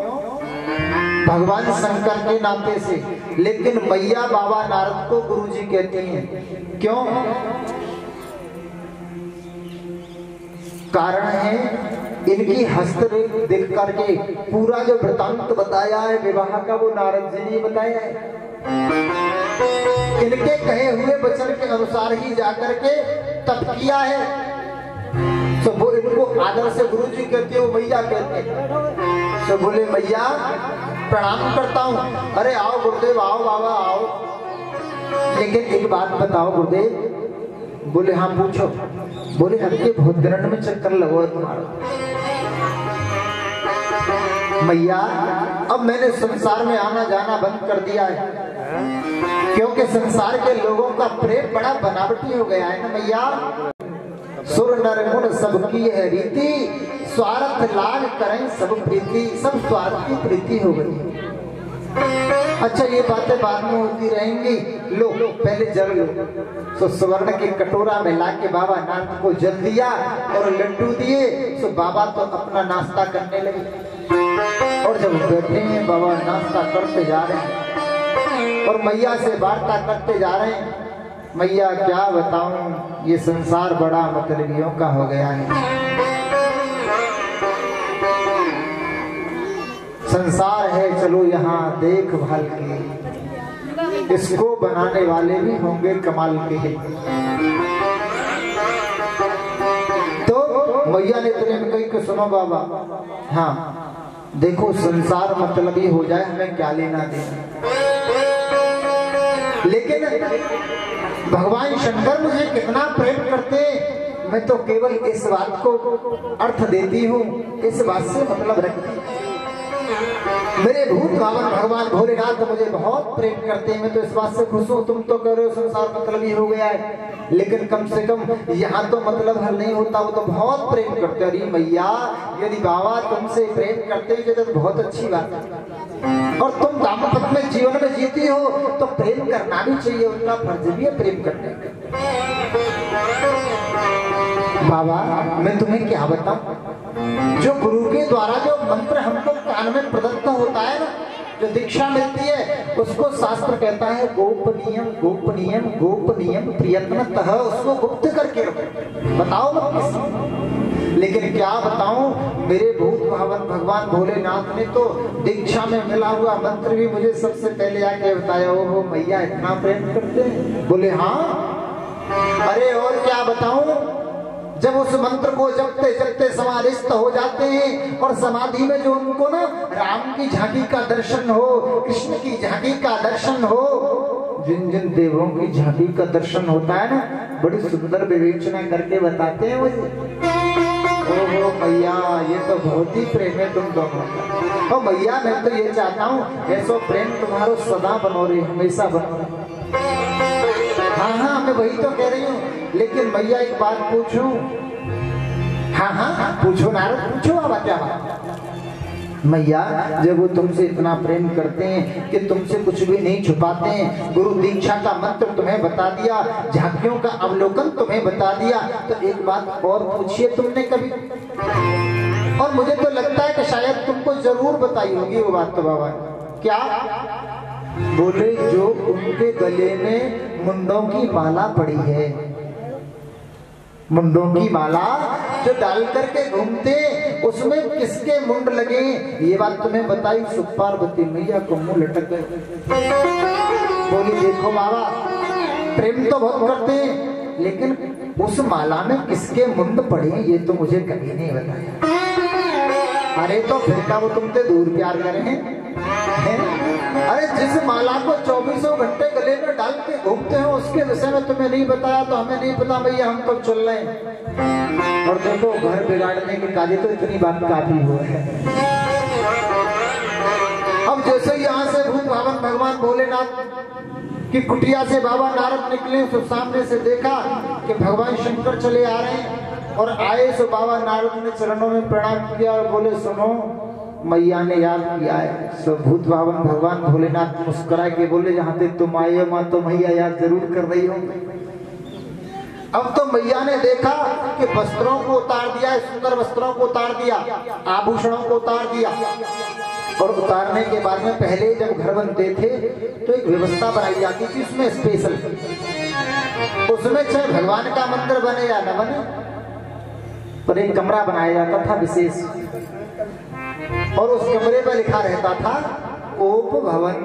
भगवान शंकर के नाते से, लेकिन मैया बाबा नारद को गुरुजी कहते हैं, क्यों? कारण है इनकी हस्तरेख देख करके पूरा जो वृतांत बताया है विवाह का वो नारद जी ने बताया है। इनके कहे हुए वचन के अनुसार ही जाकर के तप किया है। तो वो इनको आदर से गुरु जी कहते हो, मैया कहते हैं। तो बोले मैया प्रणाम करता हूँ। अरे आओ गुरुदेव, आओ बाबा आओ। लेकिन एक बात बताओ गुरुदेव। बोले हाँ पूछो। बोले हमके बहुत ग्रहण में चक्कर लगो है तुम्हारा। मैया अब मैंने संसार में आना जाना बंद कर दिया है, क्योंकि संसार के लोगों का प्रेम बड़ा बनावटी हो गया है ना मैया। सुर नर गुण सबकी है रीति, स्वार्थ लाग करें सब प्रीति। सब स्वार्थ की प्रीति हो गई। अच्छा ये बातें बाद में होती रहेंगी। लो पहले जल लो। तो स्वर्ण के कटोरा में लाके बाबा नाथ को जल दिया और लड्डू दिए। तो बाबा तो अपना नाश्ता करने लगे। और जब बैठे हैं बाबा नाश्ता करते जा रहे हैं और मैया से वार्ता करते जा रहे हैं। मैया क्या बताऊं, ये संसार बड़ा मतलबियों का हो गया है। संसार है चलो यहाँ देखभाल के, इसको बनाने वाले भी होंगे कमाल के। तो मैया ने इतने में कही कि सुनो बाबा, हाँ देखो संसार मतलबी हो जाए हमें क्या लेना देना, लेकिन भगवान शंकर मुझे कितना प्रेम करते, मैं तो केवल इस बात को अर्थ देती हूँ, इस बात से मतलब रखती। मेरे भूत भावन भगवान भोलेनाथ मुझे बहुत प्रेम करते हैं, मैं तो इस बात से खुश हूँ। तुम तो कह रहे हो संसार मतलबी हो गया है, लेकिन कम से कम यहाँ तो मतलब हल नहीं होता। वो तो बहुत प्रेम करते। अरे मैया यदि बाबा तुमसे प्रेम करते हैं तो बहुत अच्छी बात है। और तुम दाम्पत्य में जीवन में जीती हो तो प्रेम करना भी चाहिए, उनका फर्ज भी है प्रेम करने का। बाबा मैं तुम्हें क्या बताऊं, जो गुरु के द्वारा जो मंत्र हमको कान में प्रदत्त होता है ना, जो दीक्षा मिलती है, उसको शास्त्र कहता है गोपनीयम गोपनीयम गोपनीयम प्रयत्नतः, उसको गुप्त करके रखो। बताओ मत किसी। लेकिन क्या बताऊं, मेरे भूत भावन भगवान भोलेनाथ ने तो दीक्षा में मिला हुआ मंत्र भी मुझे सबसे पहले आके बताया। ओ मैया इतना प्रेम करते हैं। बोले हाँ। अरे और क्या बताऊं, जब उस मंत्र को जपते जपते समाधिस्थ हो जाते हैं और समाधि में जो उनको ना राम की झांकी का दर्शन हो, कृष्ण की झांकी का दर्शन हो, जिन जिन देवों की झांकी का दर्शन होता है ना, बड़ी सुंदर विवेचना करके बताते हैं मुझे। ओहो मैया ये तो बहुत ही प्रेम है तुम दोनों का। और मैया मैं तो ये चाहता हूँ ऐसा प्रेम तुम्हारो सदा बनो रहे, हमेशा बनो रहे। हाँ हाँ मैं वही तो कह रही हूँ। लेकिन मैया एक बात पूछूं? हाँ हाँ पूछो नारद, पूछो। अब क्या मैया, जब वो तुमसे इतना प्रेम करते हैं कि तुमसे कुछ भी नहीं छुपाते हैं, गुरु दीक्षा का मंत्र तुम्हें बता दिया, झांकियों का अवलोकन तुम्हें बता दिया, तो एक बात और पूछिए तुमने कभी? और मुझे तो लगता है कि शायद तुमको जरूर बताई होगी वो बात। तो बाबा क्या बोले? जो उनके गले में मुंडों की माला पड़ी है, मुंडों की माला जो डाल करके घूमते, उसमें किसके मुंड लगे, ये बात तुम्हें बताई। सुख पार्वती मैया को मुंह लटक गए। बोली देखो बाबा प्रेम तो बहुत करते हैं, लेकिन उस माला में किसके मुंड पड़े ये तो मुझे कभी नहीं बताया। अरे तो फिर का वो तुमसे दूर प्यार कर रहे हैं? अरे जिस माला को 24 घंटे गले में डाल के घूमते हो उसके विषय में तुम्हें नहीं बताया तो हमें नहीं पता भैया, हम तो चल रहे हैं। और देखो घर बिगाड़ने के काजे तो इतनी बात काफी हुआ है। अब जैसे यहाँ से भूत भावन भगवान भोलेनाथ की कुटिया से बाबा नारद निकले तो सामने से देखा कि भगवान शंकर चले आ रहे हैं। और आए सो बाबा नारद ने चरणों में प्रणाम किया और बोले सुनो मैया ने याद किया है। सो भूत भावन भगवान भोलेनाथ मुस्कुरा के बोले जहाँ तक तुम आए हो माँ तो मैया याद जरूर कर रही हो। अब तो मैया ने देखा कि वस्त्रों को उतार दिया, सुंदर वस्त्रों को उतार दिया, आभूषणों को उतार दिया। और उतारने के बाद में पहले जब घर बनते थे तो एक व्यवस्था बनाई जाती थी उसमें स्पेशल, उसमें चाहे भगवान का मंदिर बने या न बने, पर एक कमरा बनाया जाता था विशेष, और उस कमरे पर लिखा रहता था कोप भवन,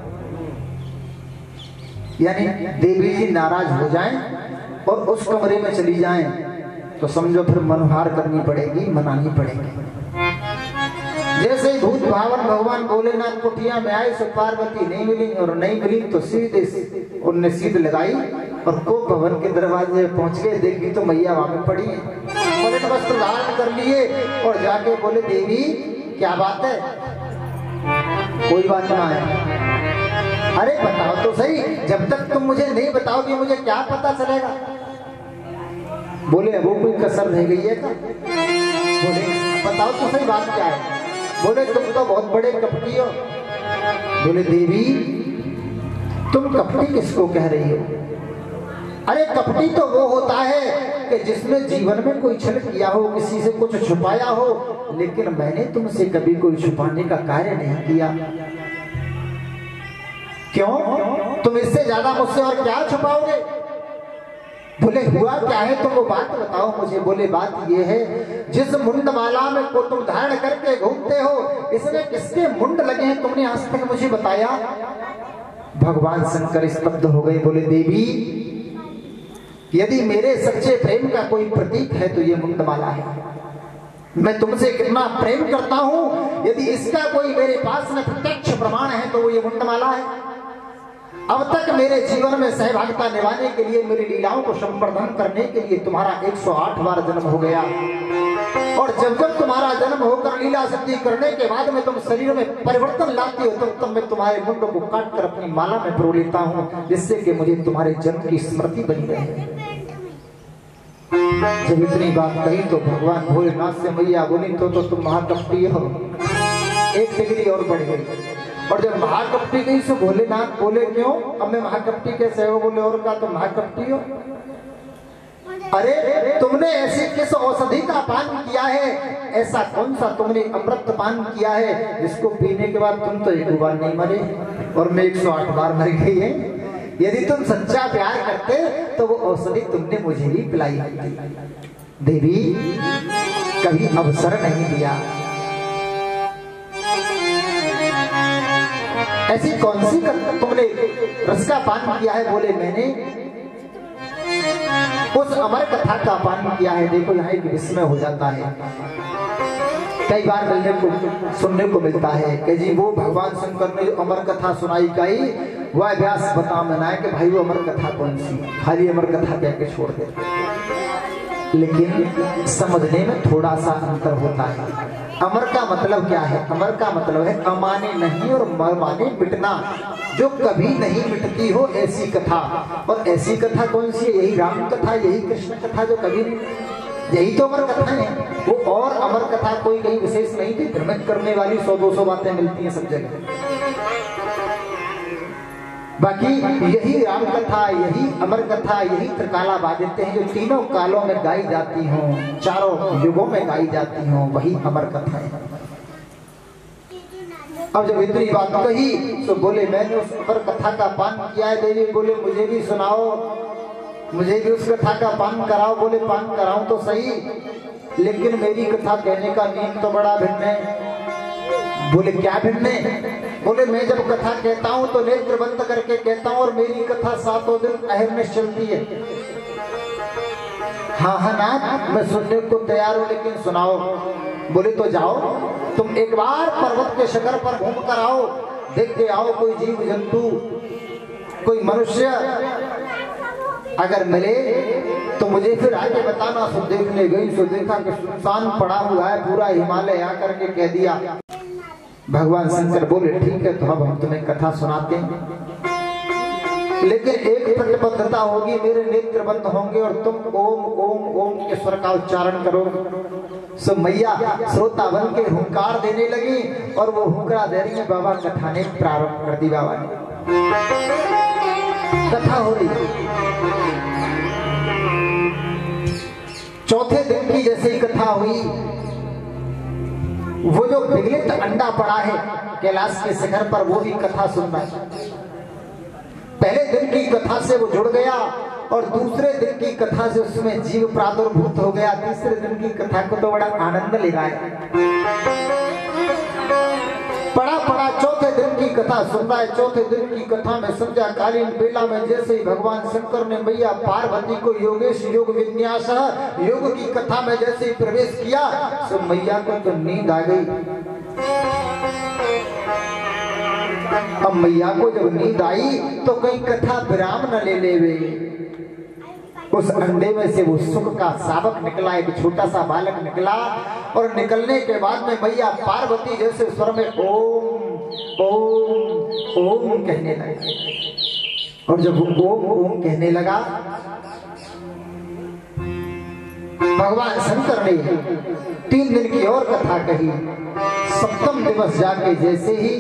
यानी देवी जी नाराज हो जाएं और उस कमरे में चली जाएं तो समझो फिर मनोहार करनी पड़ेगी, मनानी पड़ेगी। जैसे ही भूत भावन भगवान भोलेनाथ कुटिया में आए सो पार्वती नहीं मिली, और नहीं मिली तो सीधे उनने सीध लगाई और कोप भवन के दरवाजे पहुंच गए। देखी तो मैया वहां में पड़ी है, मलिन वस्त्र धारण कर लिए और जाके बोले देवी क्या बात है? कोई बात ना है। अरे बताओ तो सही, जब तक तुम मुझे नहीं बताओगे मुझे क्या पता चलेगा? बोले वो कोई कसर रह गई है क्या? बोले बताओ तो सही बात क्या है? बोले तुम तो बहुत बड़े कपटी हो। बोले देवी तुम कपटी किसको कह रही हो? अरे कपटी तो वो होता है कि जिसने जीवन में कोई छल किया हो, किसी से कुछ छुपाया हो, लेकिन मैंने तुमसे कभी कोई छुपाने का कार्य नहीं किया। क्यों? तुम इससे ज्यादा मुझसे और क्या छुपाओगे? बोले हुआ क्या है तुम वो बात बताओ मुझे। बोले बात ये है, जिस मुंड माला में को तुम धारण करके घूमते हो, इसमें किसके मुंड लगे हैं तुमने आज तक मुझे बताया? भगवान शंकर स्तब्ध हो गए। बोले देवी यदि मेरे सच्चे प्रेम का कोई प्रतीक है तो ये मुंडमाला है। मैं तुमसे कितना प्रेम करता हूं, यदि इसका कोई मेरे पास में प्रत्यक्ष प्रमाण है तो वो ये मुंडमाला है। अब तक मेरे जीवन में सहभागिता निभाने के लिए, मेरी लीलाओं को संवर्धन करने के लिए तुम्हारा 108 बार जन्म हो गया, और जब जब तुम्हारा जन्म होकर लीला सिद्धि करने के बाद में तुम शरीर में परिवर्तन लाती हो, तब मैं तुम्हारे मुंड को काट कर अपनी माला में पिरो लेता हूँ, जिससे कि मुझे तुम्हारे जन्म की स्मृति बनी रहे। जब इतनी बात कही तो भगवान भोलेनाथ से मैया बोली तो तुम महाकपटी हो। एक डिग्री और बढ़ गई, और जब महाकपटी गई तो भोलेनाथ बोले क्यों? अब मैं महाकपटी कैसे हो? बोले और का तुम महाकपटी हो? अरे तुमने ऐसी किस औषधि का पान किया है? ऐसा कौन सा तुमने अमृत पान किया है जिसको पीने के बाद तुम तो एक बार नहीं मरे और मैं 108 बार मर गई है? यदि तुम सच्चा प्यार करते तो वो औषधि तुमने मुझे भी पिलाई होती। देवी कभी अवसर नहीं दिया। ऐसी कौन सी तुमने रस का पान किया है? बोले मैंने उस अमर कथा का पान किया है। देखो यहाँ एक विस्मय हो जाता है, कई बार मिलने को सुनने को मिलता है कि जी वो भगवान शंकर ने जो अमर कथा सुनाई गई वह व्यास बता मनाए कि भाई वो अमर कथा कौन सी, खाली अमर कथा कह के छोड़ दे। लेकिन समझने में थोड़ा सा अंतर होता है। अमर का मतलब क्या है? अमर का मतलब है अमाने नहीं और माने मिटना, जो कभी नहीं मिटती हो ऐसी कथा। और ऐसी कथा कौन सी है? यही राम कथा, यही कृष्ण कथा जो कभी नहीं, यही तो अमर कथा है। वो और अमर कथा कोई कहीं विशेष नहीं थी, भ्रमित करने वाली 100-200 बातें मिलती हैं सब जगह। बाकी यही राम कथा, यही अमर कथा, यही त्रिकाला बाधित हैं जो तीनों कालों में गाई जाती हों, चारों युगों में गाई जाती हों, वही अमर कथा है। अब जब इतनी बात कही तो बोले मैंने उस अमर कथा का पान किया है। देवी बोले मुझे भी सुनाओ, मुझे भी उस कथा का पान कराओ। बोले पान कराऊं तो सही, लेकिन मेरी कथा कहने का नियम तो बड़ा भिन्न है। बोले क्या भिन्न है? बोले मैं जब कथा कहता हूं तो नेत्र बंद करके कहता हूं और मेरी कथा 7 दिन अहरनिश चलती है। हाँ हाँ ना, मैं सुनने को तैयार हूं, लेकिन सुनाओ। बोले तो जाओ तुम एक बार पर्वत के शिखर पर घूम कर आओ, देख के आओ कोई जीव जंतु, कोई मनुष्य अगर मिले तो मुझे फिर आगे बताना। सो देखने गई, सो देखा कि सुनसान पड़ा हुआ है पूरा हिमालय, आकर के कह दिया। भगवान शंकर बोले ठीक है तो अब हम तुम्हें कथा सुनाते हैं, लेकिन एक प्रतिबद्धता होगी, मेरे नेत्र बंद होंगे और तुम ओम ओम ओम के स्वर का उच्चारण करोगे। सो मैया श्रोता बन के हुंकार देने लगी और वो हुंकरा दे रही है। बाबा कथा ने प्रारंभ कर दी। बाबा ने कथा हो रही, चौथे दिन की जैसे ही कथा हुई, वो जो विगलित अंडा पड़ा है कैलाश के शिखर पर वो भी कथा सुन रहा है। पहले दिन की कथा से वो जुड़ गया और दूसरे दिन की कथा से उसमें जीव प्रादुर्भूत हो गया। तीसरे दिन की कथा को तो बड़ा आनंद ले रहा है। पड़ा चौथे दिन की कथा सुन रहा है। चौथे दिन की कथा में संध्या कालीन बेला में जैसे ही भगवान शंकर ने मैया पार्वती को योगेश योग विन्यास योग की कथा में जैसे ही प्रवेश किया तो मैया को तो नींद आ गई। अब मैया को जब नींद आई तो कहीं कथा विराम न ले लेवे। उस अंडे में से वो सुख का शावक निकला, एक छोटा सा बालक निकला और निकलने के बाद में मैया पार्वती जैसे स्वर में ओम ओम ओम कहने लगे। और जब वो ओम ओम कहने लगा भगवान शंकर ने 3 दिन की और कथा कही। सप्तम दिवस जाके जैसे ही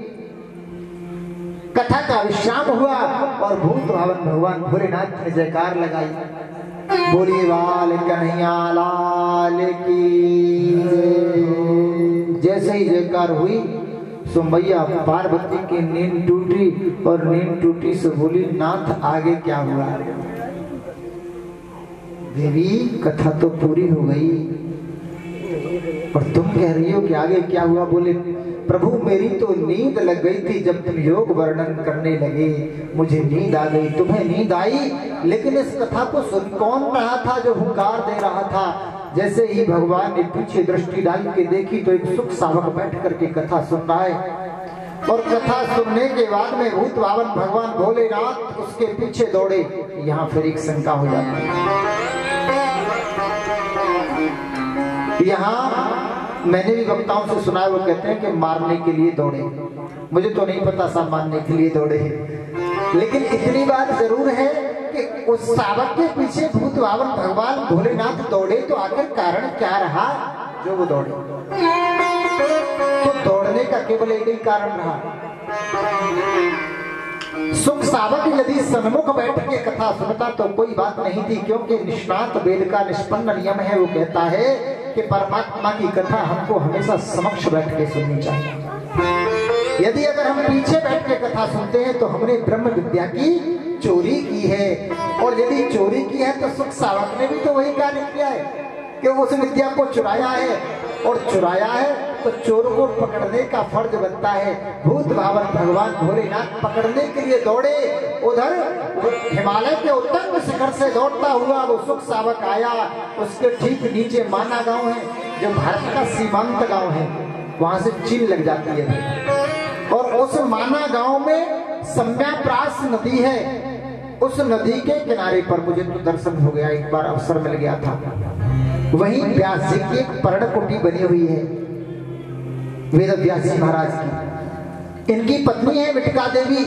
कथा का विश्राम हुआ और भूत भावन भगवान भोलेनाथ ने जयकार लगाई। बोलिए बाल कन्हैया लाल की जय। जैसे ही जयकार हुई तो मैया पार्वती की नींद टूटी और नींद टूटी से बोली नाथ आगे क्या हुआ। देवी कथा तो पूरी हो गई और तुम कह रही हो कि आगे क्या हुआ। बोले प्रभु मेरी तो नींद लग गई थी, जब तुम योग वर्णन करने लगे मुझे नींद आ गई। तुम्हें नींद आई लेकिन इस कथा को सुन कौन रहा था जो हुंकार दे रहा था। जैसे ही भगवान ने पीछे दृष्टि डाल के देखी तो एक सुख सावक बैठ करके कथा सुन रहा है। और कथा सुनने के बाद में भूत भावन भगवान भोलेनाथ उसके पीछे दौड़े। यहाँ फिर एक शंका हो जाती है। यहाँ मैंने भी वक्ताओं से सुना है, वो कहते हैं कि मारने के लिए दौड़े। मुझे तो नहीं पता सब मारने के लिए दौड़े, लेकिन इतनी बात जरूर है कि उस सावक के पीछे भूत भावन भगवान भोलेनाथ दौड़े तो आखिर कारण क्या रहा जो वो दौड़े। तो दौड़ने का केवल एक ही कारण रहा। सुख सावक यदि सन्मुख बैठ के कथा सुनता तो कोई बात नहीं थी, क्योंकि निष्णात वेद का निष्पन्न नियम है। वो कहता है कि परमात्मा की कथा हमको हमेशा समक्ष बैठ के सुननी चाहिए। यदि अगर हम पीछे बैठ के कथा सुनते हैं तो हमने ब्रह्म विद्या की चोरी की है। और यदि चोरी की है तो सुख सावक ने भी तो वही कार्य किया है कि उस विद्या को चुराया है। और चुराया है तो चोर को पकड़ने का फर्ज बनता है। भूत भावन भगवान भोलेनाथ पकड़ने के लिए दौड़े। उधर हिमालय के उत्तंग शिखर से दौड़ता हुआ वो सुख सावक आया। उसके ठीक नीचे माना गांव है, जो भारत का सीमांत गांव है, वहां से चीन लग जाती है। और उस माना गांव में सम्याप्रास नदी है। उस नदी के किनारे पर मुझे तो दर्शन हो गया, एक बार अवसर मिल गया था। वहीं व्यास जी की एक पर्णकुटी बनी हुई है, वेद व्यास जी महाराज की। इनकी पत्नी है विटका देवी।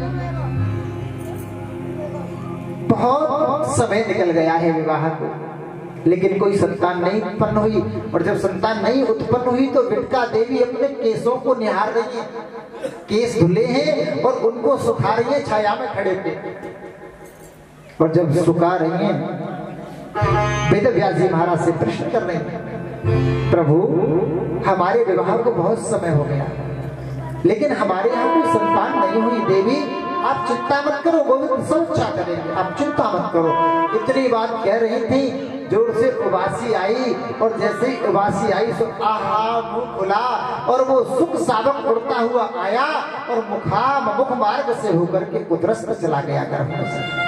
बहुत समय निकल गया है विवाह को, लेकिन कोई संतान नहीं उत्पन्न हुई। और जब संतान नहीं उत्पन्न हुई तो विटका देवी अपने केसों को निहार रही है। केस धुले हैं और उनको सुखा रही है छाया में खड़े पे। और जब सुखा रही हैं वेद व्यास जी महाराज से प्रश्न कर रहे हैं, प्रभु हमारे विवाह को बहुत समय हो गया लेकिन हमारे यहाँ कोई संतान नहीं हुई। देवी आप चिंता मत करो, गोविंद सब अच्छा करेंगे, आप चिंता मत करो। इतनी बात कह रही थी, जोर से उबासी आई। और जैसे ही उबासी आई तो आहा मुंह खुला और वो सुख सावक उड़ता हुआ आया और मुख मार्ग से होकर के उद्रस्त चला गया गर्भ से।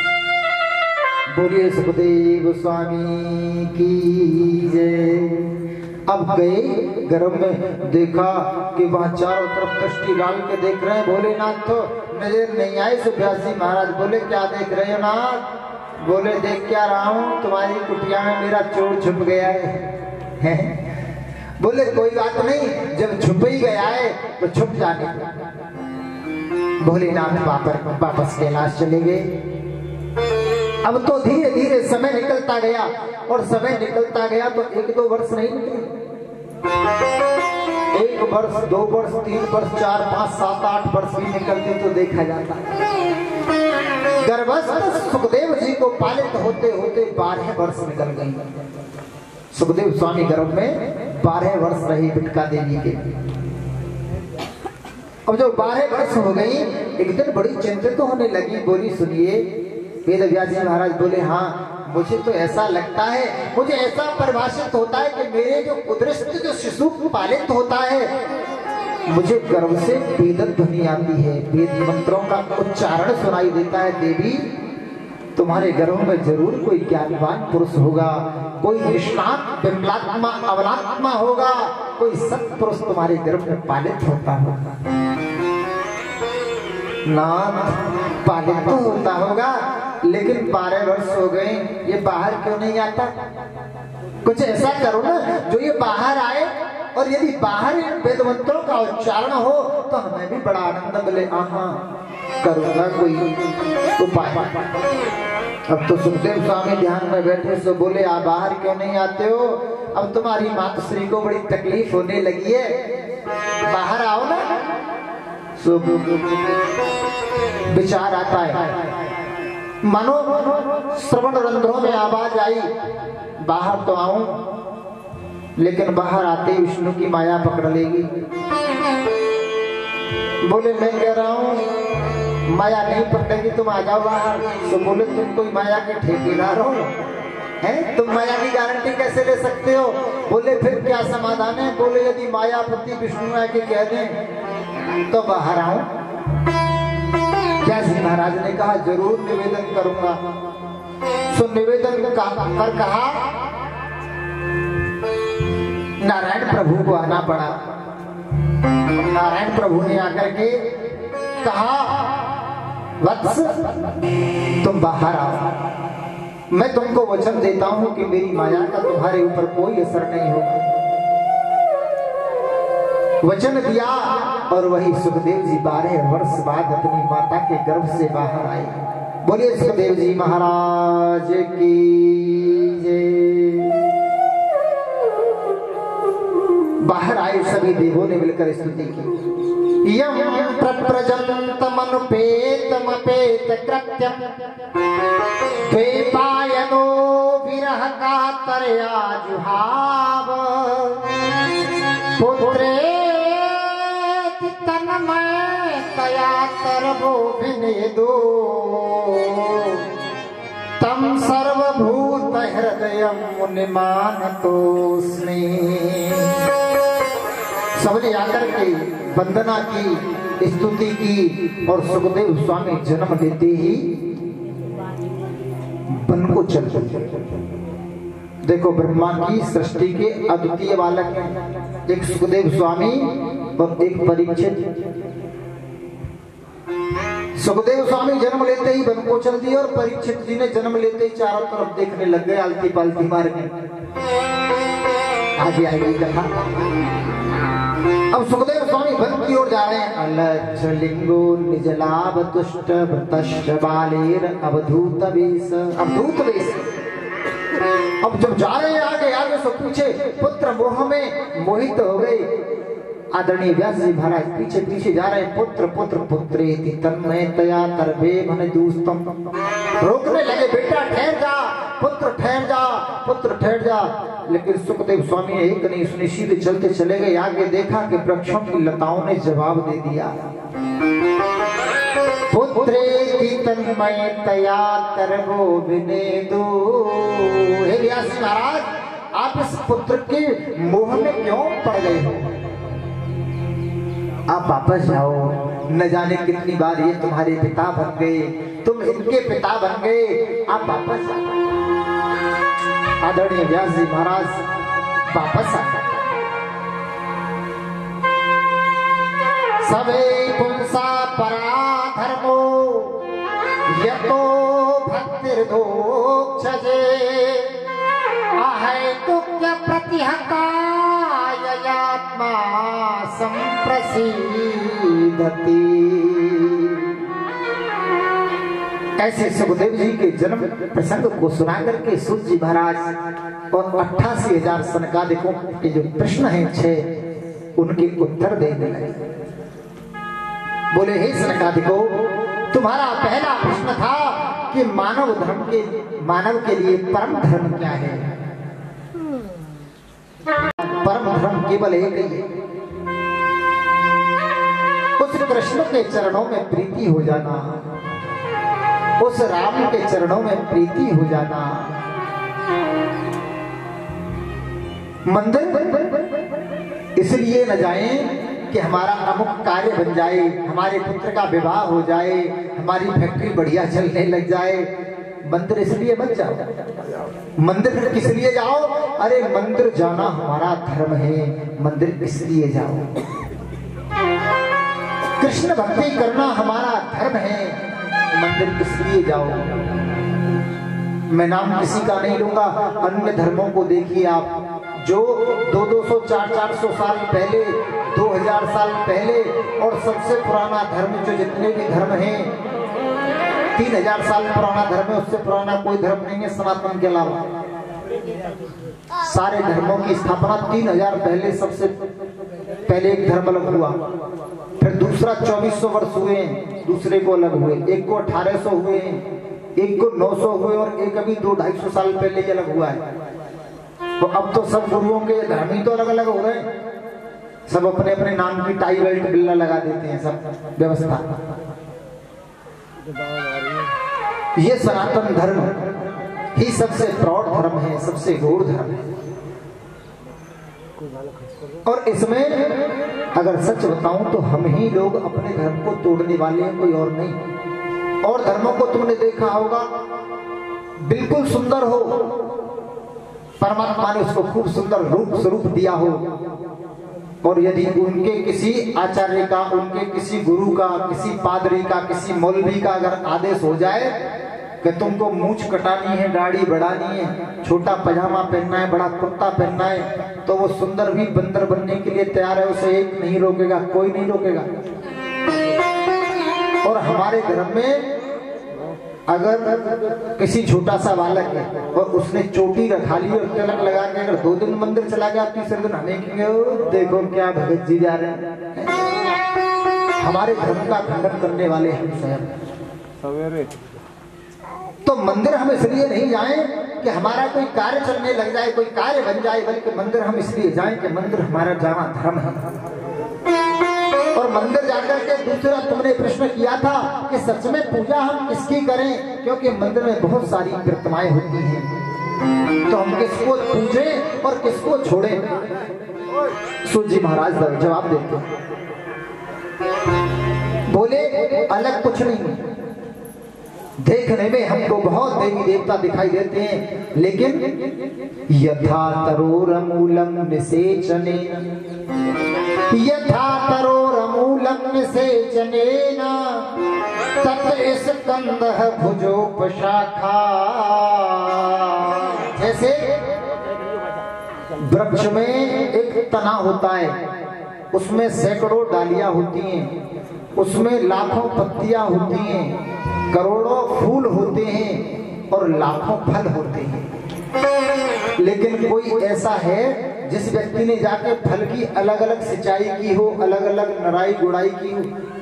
बोलिए सुखदेव स्वामी की जय। अब गए गर्भ में, देखा कि वहां चारों तरफ दृष्टि डाल के देख रहे हैं भोलेनाथ। तो नजर नहीं आई। तो व्यास जी महाराज बोले क्या देख रहे हो नाथ। बोले देख क्या रहा हूँ, तुम्हारी कुटिया में मेरा चोर छुप गया है। बोले कोई बात नहीं, जब छुप ही गया है तो छुप जाने। भोलेनाथ वापस कैलाश चले गए। अब तो धीरे धीरे समय निकलता गया और समय निकलता गया तो 1-2 वर्ष नहीं निकले। 1 वर्ष, 2 वर्ष, 3 वर्ष, 4, 5, 7, 8 वर्ष भी निकलते तो देखा जाता। गर्भस्थ सुखदेव जी को पालित होते होते 12 वर्ष निकल गई। सुखदेव स्वामी गर्भ में 12 वर्ष रही विटका देवी के। अब जब 12 वर्ष हो गई, एक दिन बड़ी चिंतित होने लगी। बोली सुनिए वेद व्यास जी महाराज बोले, हाँ मुझे तो ऐसा लगता है, मुझे ऐसा परिभाषित होता है कि मेरे जो उदरस्थ जो शिशु पालित होता है, मुझे गर्भ से वेद ध्वनि आती है, वेद मंत्रों का उच्चारण सुनाई देता है। देवी तुम्हारे गर्भ में जरूर कोई ज्ञानवान पुरुष होगा, कोई निष्णात विमलात्मा अवलात्मा होगा, कोई सत्पुरुष तुम्हारे गर्भ में पालित होता होगा। नाथ पालित तो होता होगा, लेकिन 12 वर्ष हो गए, ये बाहर क्यों नहीं आता? कुछ ऐसा करो ना जो ये बाहर आए, और यदि बाहर वेद मंत्रों का उच्चारण हो तो हमें भी बड़ा आनंद मिले। करूंगा कोई उपाय। अब तो सुखदेव स्वामी ध्यान में बैठे से बोले, आप बाहर क्यों नहीं आते हो? अब तुम्हारी मातश्री को बड़ी तकलीफ होने लगी है, बाहर आओ ना। विचार आता है, मानो श्रवण रंध्रों में आवाज आई, बाहर तो आऊं, लेकिन बाहर आते ही विष्णु की माया पकड़ लेगी। बोले मैं कह रहा हूं माया नहीं पकड़ेगी, तुम आ जाओ बाहर। तो बोले तुम कोई माया के ठेकेदार हो हैं, तुम माया की गारंटी कैसे ले सकते हो? बोले फिर क्या समाधान है? बोले यदि मायापति विष्णु आके कह दें तो बाहर आऊं। व्यास जी महाराज ने कहा जरूर निवेदन करूंगा। सो निवेदन कर कहा, नारायण प्रभु को आना पड़ा। नारायण प्रभु ने आकर के कहा, वत्स तुम बाहर आओ, मैं तुमको वचन देता हूं कि मेरी माया का तुम्हारे ऊपर कोई असर नहीं होगा। वचन दिया और वही सुखदेव जी 12 वर्ष बाद अपनी माता के गर्भ से बाहर आए। बोलिए सुखदेव जी महाराज की जय। बाहर आए सभी देवों ने मिलकर स्तुति की। यम प्रप्रजन्तमनुपेतमपेत कृत्यम द्वैपायनो विरह कातरया जुहाव पुत्रेति तन्मयतया तरवो विनेदो तम सर्वभूत हृदयं मुनिमानतोस्मि। सबने आकर के वंदना की, स्तुति की, और सुखदेव स्वामी जन्म लेते ही वन को चल पड़े। देखो ब्रह्मा की सृष्टि के अद्वितीय बालक हैं, एक सुखदेव स्वामी और एक परीक्षित। सुखदेव स्वामी जन्म लेते ही वन को चल दिए, और परीक्षित जी ने जन्म लेते ही चारों तरफ देखने लग गए, आलती पालती मार गए। आगे आएगी कथा। अब सुखदेव स्वामी वन की ओर जा रहे हैं। अलच्छ लिंगो निजलाभ तुष्ट भृतश्च बालेर अवधूत वेश। अवधूत वेश। अब जब जा रहे हैं आगे आगे सो पीछे पुत्र मोह में मोहित हो गए। आदरणीय व्यास जी महाराज पीछे पीछे जा रहे हैं। पुत्र पुत्र पुत्रेति तन्मयतया तरबे मन दूस्तम। रोकने लगे, बेटा ठहर जा, पुत्र ठहर जा, पुत्र ठहर जा। लेकिन सुखदेव स्वामी ने एक नहीं सुनी, सीधे चलते चले गए। आगे देखा कि वृक्षों की लताओं ने जवाब दे दिया। पुत्रेति तन्मयतया तरबो विनेदो। हे व्यास जी महाराज, आप इस पुत्र के मोह में क्यों पड़ गए हो? आप वापस जाओ। न जाने कितनी बार ये तुम्हारे पिता बन गए, तुम इनके पिता बन गए, आप वापस जाओ। आदरणीय व्यास जी महाराज वापस आ गए। सबे पुंसा पराधर्मो यतो भक्तिर्दोक्षजे अहैतुक्य प्रतिहता ययात्मा संप्रसीदति। ऐसे सुखदेव जी के जन्म प्रसंग को सुना करके सूत जी महाराज और 88,000 सनकादिकों के जो प्रश्न हैं 6 उनके उत्तर देने लगे। बोले हे सनकादिकों, तुम्हारा पहला प्रश्न था कि मानव के लिए परम धर्म क्या है? परम धर्म केवल एक ही है, उस कृष्ण के चरणों में प्रीति हो जाना। उस राम के चरणों में प्रीति हो जाना। मंदिर इसलिए न जाए कि हमारा अमुक कार्य बन जाए, हमारे पुत्र का विवाह हो जाए, हमारी फैक्ट्री बढ़िया चलने लग जाए। मंदिर इसलिए मत जाओ। मंदिर किस लिए जाओ? अरे मंदिर जाना हमारा धर्म है, मंदिर इसलिए जाओ। कृष्ण भक्ति करना हमारा धर्म है, मंदिर इसलिए जाओ। मैं नाम किसी का नहीं लूंगा, अन्य धर्मों को देखिए आप, जो 200, 400 साल पहले, 2000 साल पहले, और सबसे पुराना धर्म जो जितने भी धर्म हैं, 3000 साल पुराना धर्म है, उससे पुराना कोई धर्म नहीं है सनातन के अलावा। सारे धर्मों की स्थापना 3000 पहले, सबसे पहले एक धर्म अलग हुआ, फिर दूसरा 2400 वर्ष हुए, दूसरे को अलग हुए, एक को 1800 हुए, एक को 900 हुए, और एक अभी 200-250 साल पहले ही अलग हुआ है। तो अब तो सब गुरुओं के धर्म ही तो अलग अलग हो रहे हैं, सब अपने अपने नाम की टाई बेल्ट बिल्ला लगा देते हैं, सब व्यवस्था। ये सनातन धर्म ही सबसे प्रौढ़ धर्म है, सबसे गौर धर्म है। और इसमें अगर सच बताऊं तो हम ही लोग अपने धर्म को तोड़ने वाले हैं, कोई और नहीं। और धर्मों को तुमने देखा होगा, बिल्कुल सुंदर हो, परमात्मा ने उसको खूब सुंदर रूप स्वरूप दिया हो, और यदि उनके किसी आचार्य का, उनके किसी गुरु का, किसी पादरी का, किसी मौलवी का अगर आदेश हो जाए कि तुमको मूंछ कटानी है, दाढ़ी बढ़ानी है, छोटा पजामा पहनना है, बड़ा कुर्ता पहनना है, तो वो सुंदर भी बंदर बनने के लिए तैयार है, उसे एक नहीं रोकेगा, कोई नहीं रोकेगा। और हमारे धर्म में अगर किसी छोटा सा बालक है और उसने चोटी रखा ली और तिलक लगा के अगर 2 दिन मंदिर चला गया, तीसरे दिन हमें कहेंगे देखो क्या भगत जी जा रहे हैं। हमारे धर्म का खंडन करने वाले हम स्वयं। सवेरे तो मंदिर हम इसलिए नहीं जाएं कि हमारा कोई कार्य चलने लग जाए, कोई कार्य बन जाए, बल्कि मंदिर हम इसलिए जाएं कि मंदिर हमारा जाना धर्म है। और मंदिर जाकर के दूसरा तुमने प्रश्न किया था कि सच में पूजा हम किसकी करें, क्योंकि मंदिर में बहुत सारी प्रतिमाएं होती हैं, तो हम किसको पूजें और किसको छोड़ें? सूत जी महाराज जवाब देते बोले अलग कुछ नहीं, देखने में हमको बहुत देवी देवता दिखाई देते हैं, लेकिन यथा तरोरमूलम निसेचने, यथा तरोरमूलम निसेचनेन तत स्कंदः भुजोपशाखा। जैसे वृक्ष में एक तना होता है, उसमें सैकड़ों डालियां होती हैं, उसमें लाखों पत्तियां होती हैं, करोड़ों फूल होते हैं और लाखों फल होते हैं, लेकिन कोई ऐसा है जिस व्यक्ति ने जाके फल की अलग अलग सिंचाई की हो, अलग अलग नराई गुड़ाई की हो,